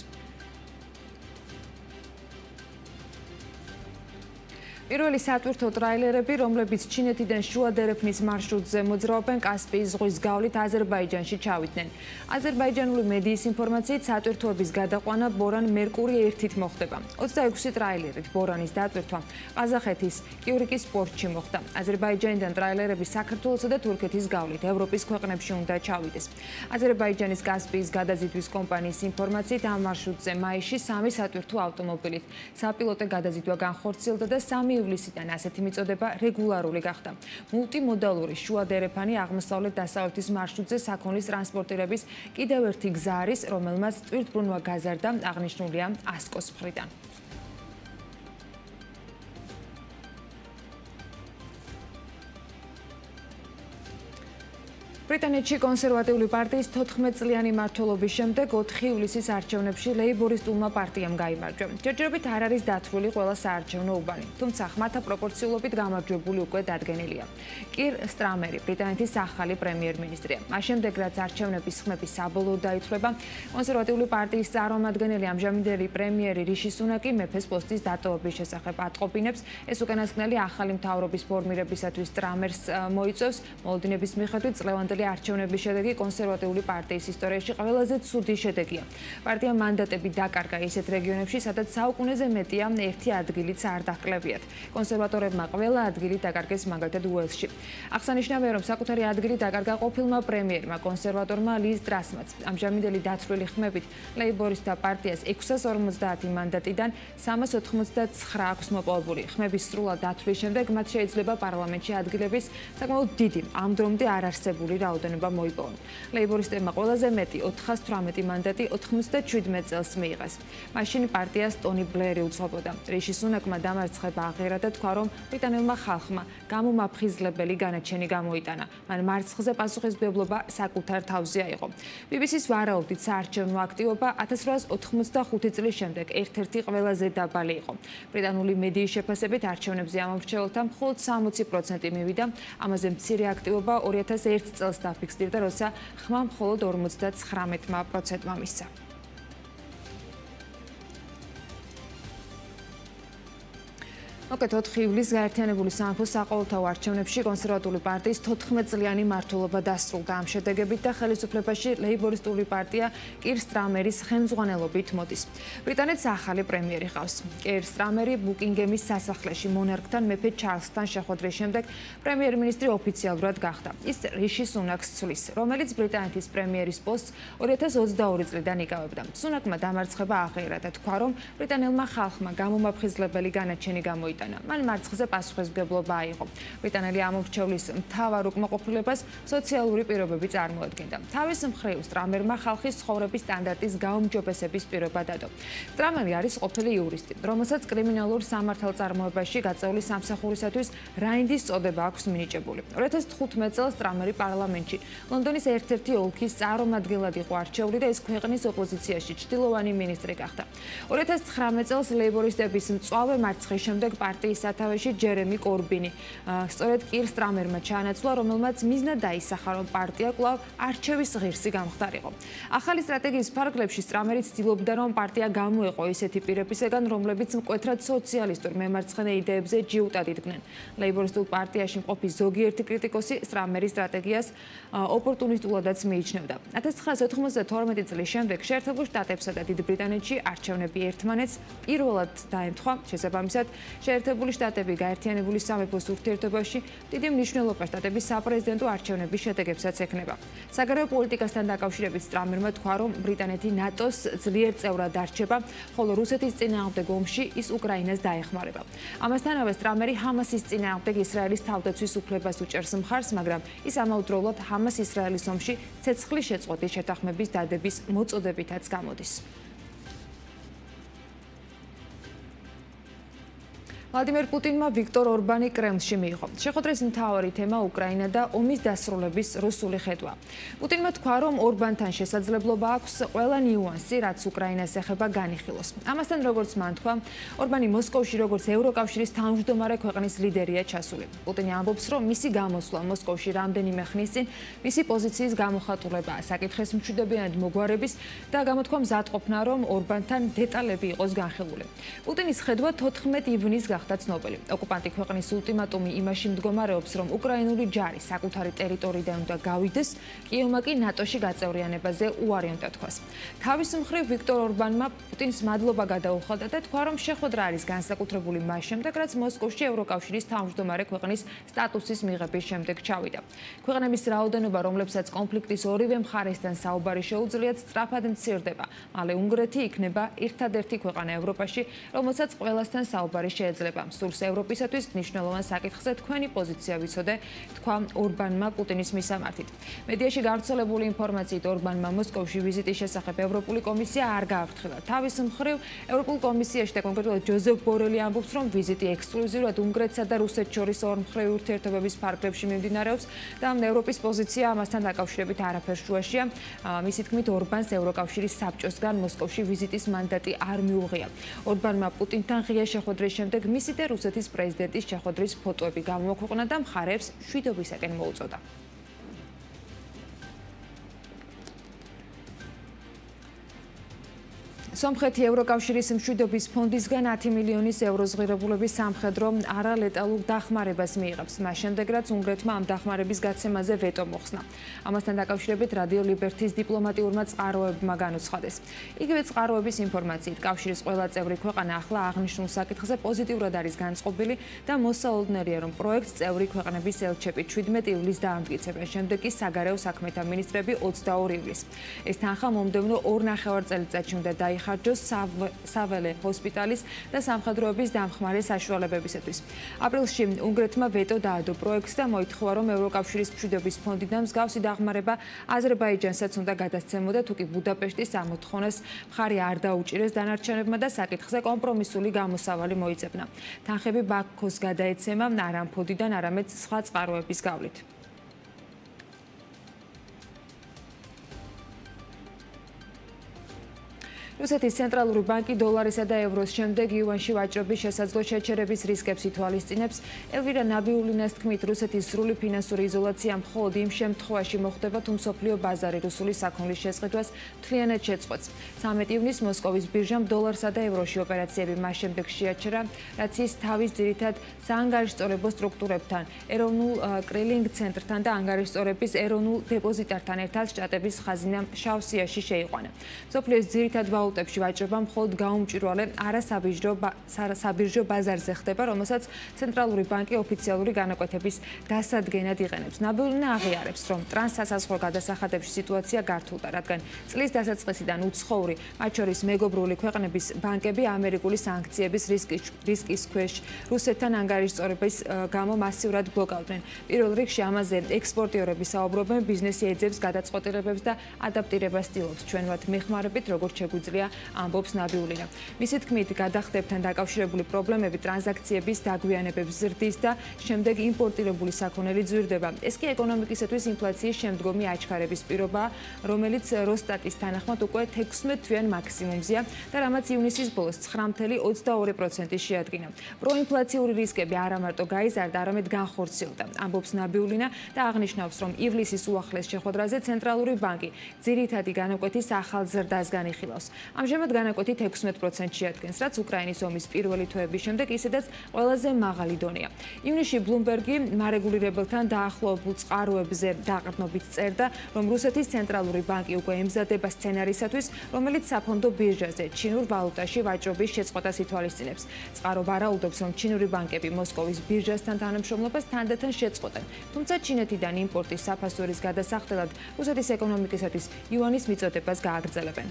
პირველი სატვირთო ტრაილერები, რომლებიც ჩინეთიდან შუა დერეფნის მარშრუტზე მოძრაობენ, კასპიის ზღვის გავლით აზერბაიჯანში ჩავიდნენ. აზერბაიჯანული მედიის ინფორმაციით, სატვირთოების გადაყვანა ბორან მერკური ერთით მოხდება. ოცდაექვსი ტრაილერით ბორანის დატვირთვა ყაზახეთის კიურიკის პორტში მოხდა. აზერბაიჯანიდან ტრაილერები საქართველოსა და თურქეთის გავლით ევროპის ქვეყნებში უნდა ჩავიდეს. აზერბაიჯანის კასპიის გადაზიდვის კომპანიის ინფორმაციით, ამ მარშრუტზე მაისში სამი სატვირთო ავტომობილით საპილოტე გადაზიდვა განხორციელდა და სამი ივლისიდან ასეთი მიწოდება რეგულარული გახდა. მულტიმოდალური შუა დერეფანი აღმოსავლეთ-დასავლეთის მარშრუტზე საქონლის ტრანსპორტირების კიდევ ერთი გზა არის, რომელმაც ტვირთბრუნვა გაზარდა, აღნიშნულია ასკოს მხრიდან. ბრიტანეთში კონსერვატიული პარტიის თოთხმეტწლიანი მმართველობის შემდეგ ოთხი ივლისის არჩევნებში ლეიბორისტულმა პარტიამ გაიმარჯვა. ჯერჯერობით არ არის დათვლილი ყველა საარჩევნო უბანი, თუმცა ხმათა პროპორციულობით გამარჯვებული უკვე დადგენილია. კირ სტარმერი ბრიტანეთის ახალი პრემიერ-მინისტრია. მას შემდეგ, რაც არჩევნების ხმები საბოლოოდ დაითვლება, კონსერვატიული პარტიის წარმომადგენელი ამჟამინდელი პრემიერი რიში სუნაკი მეფეს პოსტის დატოვების შესახებ ატყობინებს. ეს უკანასკნელი ახალი მთავრობის ფორმირებისათვის სტრამერს მოიწევს. მოლოდინების მიხედვით წლევანდელი არჩევნების შედეგი კონსერვატიული პარტიის ისტორიაში ყველაზე ცუდი შედეგია. პარტიამ მანდატები დაკარგა ისეთ რეგიონებში, სადაც საუკუნეზე მეტია ერთი ადგილიც არ დაჰკლებიათ. კონსერვატორებმა ყველა ადგილი დაკარგეს, მაგალითად უელსში. აღსანიშნავია, რომ საკუთარი ადგილი დაკარგა ყოფილმა პრემიერმა კონსერვატორმა ლიz ტრასმაც. ამჟამინდელი დათვლილი ხმებით ლეიბორისტთა პარტიას ექვსას ორმოცდაათი მანდატიდან სამას ოთხმოცდაცხრა აქვს მოპოვებული. ხმების სრულად დათვლის შემდეგ მათ შეიძლება პარლამენტში ადგილების საკმაოდ დიდი, ამ დრომდე არ არსებული რაოდენობა მოიპოვონ. ლეიბორისტებმა ყველაზე მეტი ოთხას თვრამეტი მანდატი ოთხმოცდაჩვიდმეტ წელს მიიღეს. მაშინ პარტიას ტონი ბლერი უძღვებოდა. რიში სუნაკმა დამარცხება აღიარა და თქვა, რომ ბრიტანელმა ხალხმა გამომაფხიზლებელი განაჩენი გამოიტანა. მან მარცხზე პასუხისმგებლობა საკუთარ თავზე აიღო. ბი ბი სის ვარაუდით, საარჩევნო აქტივობა ათას რვაას ოთხმოცდახუთი წლის შემდეგ ერთ-ერთი ყველაზე დაბალი იყო. ბრიტანული მედიის შეფასებით არჩევნებზე ამომრჩეველთა მხოლოდ სამოცი პროცენტი მივიდა, ამაზე მცირე აქტივობა ორი ათას ერთი წელს დაფიქსირდა, როცა ხმა მხოლოდ ორმოცდაცხრამეტმა პროცენტმა მისცა. მოკეთ ოთხი ივლისს გაერთიანებული სამეფოს საყოველთაო არჩევნებში კონსერვატული პარტიის თოთხმეტ-წლიანი მმართველობა დასრულდა. ამ შედეგებით და ხელისუფლებაში ლეიბორისტული პარტია კირ სტრამერის ხელმძღვანელობით მოდის. ბრიტანეთს ახალი პრემიერი ყავს. კირ სტრამერი ბუკინგემის სასახლეში მონარქთან მეფე ჩარლზთან შეხვედრის შემდეგ პრემიერ-მინისტრი ოფიციალურად გახდა. ის რიში სუნაკს ცვლის, რომელიც ბრიტანეთის პრემიერის პოსტს ორი ათას ოცდაორი წლიდან იკავებდა. სუნაკმა დამარცხება აღიარა და თქვა, რომ ბრიტანელმა ხალხმა გამომაფხიზლებელი განაჩენი გამოიწვია. მან მარცხზე პასუხისმგებლობა აიღო. ბრიტანელი ამორჩევლის მთავარ უკმაყოფილებას სოციალური პირობები წარმოადგენდა. თავის მხრივ სტრამერმა ხალხის ცხოვრების სტანდარტის გაუმჯობესების პირობა დადო. სტრამერი არის ყოფილი იურისტი, რომელსაც კრიმინალურ სამართალწარმოებაში გაწეული სამსახურისათვის რაინდის წოდება აქვს მინიჭებული. ორი ათას თხუთმეტ წელს სტრამერი პარლამენტში ლონდონის ერთ-ერთი ოლქის წარმომადგენლად იყო არჩეული და ის ქვეყნის ოპოზიციაში ჭრილოვანი მინისტრი გახდა. ორი ათას ცხრამეტ წელს ლეიბორისტების მწვავე მარცხის შემდეგ პარტიის სათავეში ჯერემი კორბინი. სწორედ კირ სტრამერმა ჩაანაცვლა, რომელმაც მიზნად დაისახა, რომ პარტია კვლავ არჩევის ღირსი გამხდარიყო. ახალი სტრატეგიის ფარგლებში სტრამერი ცდილობდა, რომ პარტია გამოეყო ისეთი პირებისგან, რომლებიც მკვეთრად სოციალისტურ მემარცხენე იდეებზე ჯიუტად იდგნენ. ლეიბორისტულ პარტიაში მყოფი ზოგიერთი კრიტიკოსი სტრამერის სტრატეგიას ოპორტუნისტულადაც მიიჩნევდა. ათას ცხრაასა ოთხმოცდათორმეტი წლის შემდეგ შეერთებულ შტატებსა და დიდ ბრიტანეთში არჩევნები ერთმანეთს პირველად დაემთხვა, შესაბამისად შეერთებული შტატები გაერთიანებული სამეფოს ურთიერთობაში დიდი მნიშვნელობა შტატების საპრეზიდენტო არჩევნების შედეგებსაც ექნება. საგარეო პოლიტიკასთან დაკავშირებით სტრამერმა თქვა, რომ ბრიტანეთი ნატოს ძლიერ წევრად დარჩება, ხოლო რუსეთის წინააღმდეგ ომში ის უკრაინას დაეხმარება. ამასთანავე სტრამერი ჰამასის წინააღმდეგ ისრაელის თავდაცვის უფლებას უჭერს მხარს, მაგრამ ის ამავდროულად ჰამას-ისრაელის ომში ცეცხლის შეწყვეტის შეთანხმების დადების მოწოდებითაც გამოდის. ვლადიმერ პუტინმა ვიქტორ ორბანი კრემლში მიიღო. შეხვედრის მთავარი თემა უკრაინა და ომის დასრულების რუსული ხედვა. პუტინმა თქვა, რომ ორბანთან შესაძლებლობა აქვს ყველა ნიუანსი, რაც უკრაინას ეხება, განიხილოს. ამასთან, როგორც მან თქვა, ორბანი მოსკოვში როგორც ევროკავშირის თავმჯდომარე ქვეყნის ლიდერია ჩასული. პუტინი ამბობს, რომ მისი გამოსვლა მოსკოვში რამდენიმე ხნის წინ მისი პოზიციის გამოხატულებაა საკითხის მშვიდობიანად მოგვარების და გამოთქვა მზადყოფნა, რომ ორბანთან დეტალები იყოს განხილული. პუტინის ხედვა თოთხმეტ ივნისს გახდა ცნობილი. ოკუპანტი ქვეყნის ულტიმატუმი იმაში მდგომარეობს, რომ უკრაინული ჯარი საკუთარი ტერიტორიიდან უნდა გავიდეს, კიევმა კი ნატოში გაწევრიანებაზე უარი უნდა თქვას. თავის მხრივ ვიქტორ ორბანმა პუტინს მადლობა გადაუხადა და თქვა, რომ შეხვედრა არის განსაკუთრებული მას შემდეგ, რაც მოსკოვში ევროკავშირის თავმჯდომარე ქვეყნის სტატუსის მიღების შემდეგ ჩავიდა. ქვეყნების რაოდენობა, რომლებსაც კონფლიქტის ორივე მხარესთან საუბარი შეუძლიათ, სწრაფად მცირდება. მალე უნგრეთი იქნება ერთადერთი ქვეყანა ევროპაში, რომელსაც ყველასთან საუბარი შეეძლება. სურს ევროპისათვის მნიშვნელოვან საკითხზე თქვენი პოზიცია ვიცოდე, თქვა ორბანმა პუტინის მისამართით. მედიაში გავრცელებული ინფორმაციით ორბანმა მოსკოვში ვიზიტის შესახებ ევროპული კომისია არ გააფრთხილა. თავის მხრივ ევროპულ კომისიაში და კონკრეტულად ჯოზეფ ბორელი ამბობს, რომ ვიზიტი ექსკლუზიურად უნგრეთსა და რუსეთს შორის ორმხრივი ურთიერთობების ფარგლებში მიმდინარეობს და ევროპის პოზიცია ამასთან დაკავშირებით არაფერ შუაშია. მისი თქმით, ორბანს ევროკავშირის საბჭოსგან მოსკოვში ვიზიტის მანდატი არ მიუღია. ორბანმა პუტინთან ღია შეხვედრის შემდეგ მისი და რუსეთის პრეზიდენტის შეხვედრის ფოტოები გამოაქვეყნა და მხარეებს მშვიდობისაკენ მოუწოდა. სომხეთი ევროკავშირის მშვიდობის ფონდისგან ათი მილიონის ევროს ღირებულების სამხედრო არალეტალურ დახმარებას მიიღებს. მას შემდეგ, რაც უნგრეთმა ამ დახმარების გაცემაზე ვეტო მოხსნა. ამასთან დაკავშირებით რადიო ლიბერტის დიპლომატიურმა წყაროებმა განუცხადეს. იგივე წყაროების ინფორმაციით, კავშირის ყველა წევრი ქვეყანა ახლა აღნიშნულ საკითხზე პოზიტიურად არის განწყობილი და მოსაოდნელია, რომ პროექტს წევრი ქვეყნების ელჩები შვიდმეტ ივლისს დაამტკიცებენ. შემდეგ კი საგარეო საქმეთა მინისტრები ოცდაორი ივლისს. ეს თანხა მომდევნო ორ ნახევარწელიწადში უნდა დაიხარჯოს საველე ჰოსპიტალის და სამხედროების დამხმარე საშუალებებისათვის. აპრილში უნგრეთმა ვეტო დაადო პროექტს და მოითხოვა, რომ ევროკავშირის მშვიდობის ფონდიდან მსგავსი დახმარება აზერბაიჯანსაც უნდა გადასცემოდა, თუ კი ბუდაპეშტის ამოთხოვნას მხარი არ დაუჭირეს დანარჩენებმა და საკითხზე კომპრომისული გამოსავალი მოიძებნა. თანხები ბაქოს გადაეცემა არა ამ ფონდიდან, არამედ სხვა წყაროების გავლით. რუსეთის ცენტრალური ბანკი დოლარისა და ევროს შემდეგ იუანში ვაჭრობის შესაძლო შეჩერების რისკებს ითვალისწინებს. ელვირა ნაბიულინას თქმით, რუსეთის სრული ფინანსური იზოლაცია მხოლოდ იმ შემთხვევაში მოხდება, თუ მსოფლიო ბაზარი რუსული საქონლის შესყიდვას მთლიანად შეწყვეტს. ცამეტი ივნისს მოსკოვის ბირჟამ დოლარსა და ევროში ოპერაციები მას შემდეგ შეაჩერა, რაც ის თავის ძირითად საანგარიშწორებო სტრუქტურებთან, ეროვნულ კრილინგ ცენტრთან და ანგარიშწორების ეროვნულ დეპოზიტართან ერთად შტატების ხაზინამ შავ სიაში შეიყვანა. მსოფლიოს ძირითად ვალუტებში ვაჭრობა მხოლოდ გაუმჭვირვალე არასაბირჟო საბირჟო ბაზარზე ხდება, რომელსაც ცენტრალური ბანკი ოფიციალური განაკვეთების დასადგენად იყენებს. ნაბიულინა აღიარებს, რომ ტრანსსასაზღვრო გადასახადებში სიტუაცია გართულდა, რადგან წლის დასაწყისიდან უცხოური, მათ შორის მეგობრული ქვეყნების ბანკები ამერიკული სანქციების რისკის ქვეშ რუსეთთან ანგარიშწორების გამო მასიურად ბლოკავდნენ. პირველ რიგში ამაზე ექსპორტიორები საუბრობენ, ბიზნესი ეძებს გადაწყვეტილებებს და ადაპტირებას ცდილობს. ჩვენ ვართ მეხმარებით, როგორც შეგვიძლია, ამბობს ნაბიულინა. მისი თქმით, გადახდებთან დაკავშირებული პრობლემები ტრანზაქციების დაგვიანებებს ზრდის და შემდეგ იმპორტირებული საქონელი ძვირდება. ეს კი ეკონომიკისათვის ინფლაციის შემდგომი აჩქარების პირობაა, რომელიც როსტატის თანახმად უკვე თექვსმეტ თვიან მაქსიმუმზეა და რამაც ივნისის ბოლოს ცხრა წუთი ოცდაორი პროცენტი შეადგინა. პროინფლაციური რისკები არა მარტო გაიზარდა, არამედ განხორციელდა, ამბობს ნაბიულინა და აღნიშნავს, რომ ივლისის უახლეს შეხვედრაზე ცენტრალური ბანკი ძირითადი განაკვეთის ახალ ზრდას განიხილავს. ამჟამად განაკვეთი თექვსმეტ პროცენტს შეადგენს, რაც უკრაინის ომის პირველი თვეების შემდეგ ისედაც ყველაზე მაღალი დონეა. ივნისში ბლუმბერგი მარეგულირებელთან დაახლოებულ წყაროებზე დაყრდნობით წერდა, რომ რუსეთის ცენტრალური ბანკი უკვე ემზადება სცენარისათვის, რომელიც საფონდო ბირჟაზე ჩინურ ვალუტაში ვაჭრობის შეწყვეტას ითვალისწინებს. წყარო ვარაუდობს, რომ ჩინური ბანკები მოსკოვის ბირჟასთან თანამშრომლობას თანდათან შეწყვეტენ. თუმცა ჩინეთიდან იმპორტის საფასურის გადასახდელად რუსეთის ეკონომიკისათვის იუანის მიწოდებას გააგრძელებენ.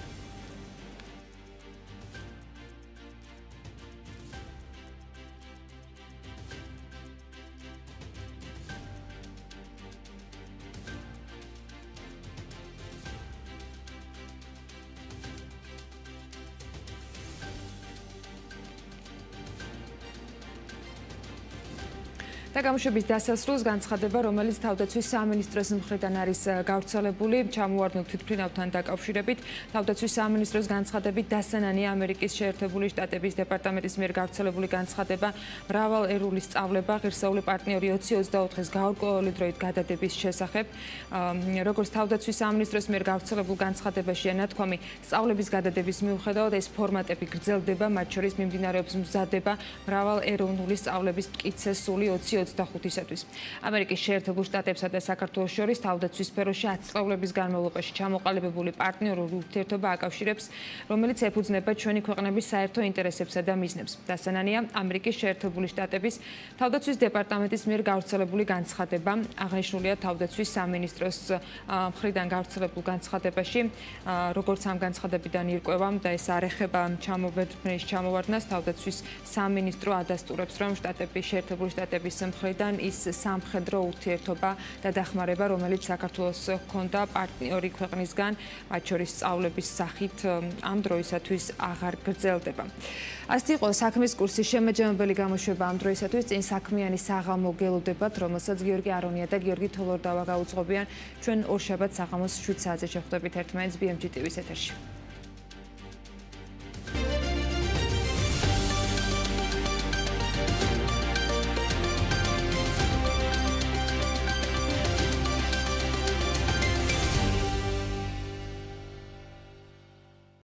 და გამოშვების დასასრულს განცხადება, რომელიც თავდაცვის სამინისტროს მხრიდან არის გავრცელებული, ჩამოვარდნილ თვითმფრინავთან დაკავშირებით. თავდაცვის სამინისტროს განცხადებით დასანანია ამერიკის შეერთებული შტატების დეპარტამენტის მიერ გავრცელებული განცხადება, მრავალ ერული სწავლება ღირსეული პარტნიორი ოცი ოცდაოთხის გაურკვეველი დროით გადადების შესახებ. როგორც თავდაცვის სამინისტროს მიერ გავრცელებულ განცხადებაშია ნათქვამი, სწავლების გადადების მიუხედავად ეს ფორმატები გრძელდება, მათ შორის მიმდინარეობს მზადება მრავალ ეროვნული სწავლების მტკიცესული ოცი ოცდახუთისათვის. ამერიკის შეერთებულ შტატებსა და საქართველოს შორის თავდაცვის სფეროში ათი წლების განმავლობაში ჩამოყალიბებული პარტნიორული ურთიერთობა აკავშირებს, რომელიც ეფუძნება ჩვენი ქვეყნების საერთო ინტერესებსა და მიზნებს. დასანანია ამერიკის შეერთებული შტატების თავდაცვის დეპარტამენტის მიერ გავრცელებული განცხადება, აღნიშნულია თავდაცვის სამინისტროს მხრიდან გავრცელებულ განცხადებაში, როგორც ამ განცხადებიდან ირკვევა და ეს არ ეხება ჩამოვარდნის ჩამოვარდნას, თავდაცვის სამინისტრო ადასტურებს, რომ შტატების შეერთებული შტატების მხრიდან ის სამხედრო ურთიერთობა და დახმარება, რომელიც საქართველოს ჰქონდა პარტნიორი ქვეყნისგან, მათ შორის სწავლების სახით ამ დროისათვის აღარ გრძელდება. ასეთი იყო საქმის კურსის შემაჯამებელი გამოშვება ამ დროისათვის. წინ საქმიანი საღამო გელოდებათ, რომელსაც გიორგი არონია და გიორგი თოლორდავა გაუძღობიან. ჩვენ ორ შაბათს საღამოს შვიდ საათზე შეხვდებით ერთმანეთს ბი ემ ჯი ტივის ეთერში.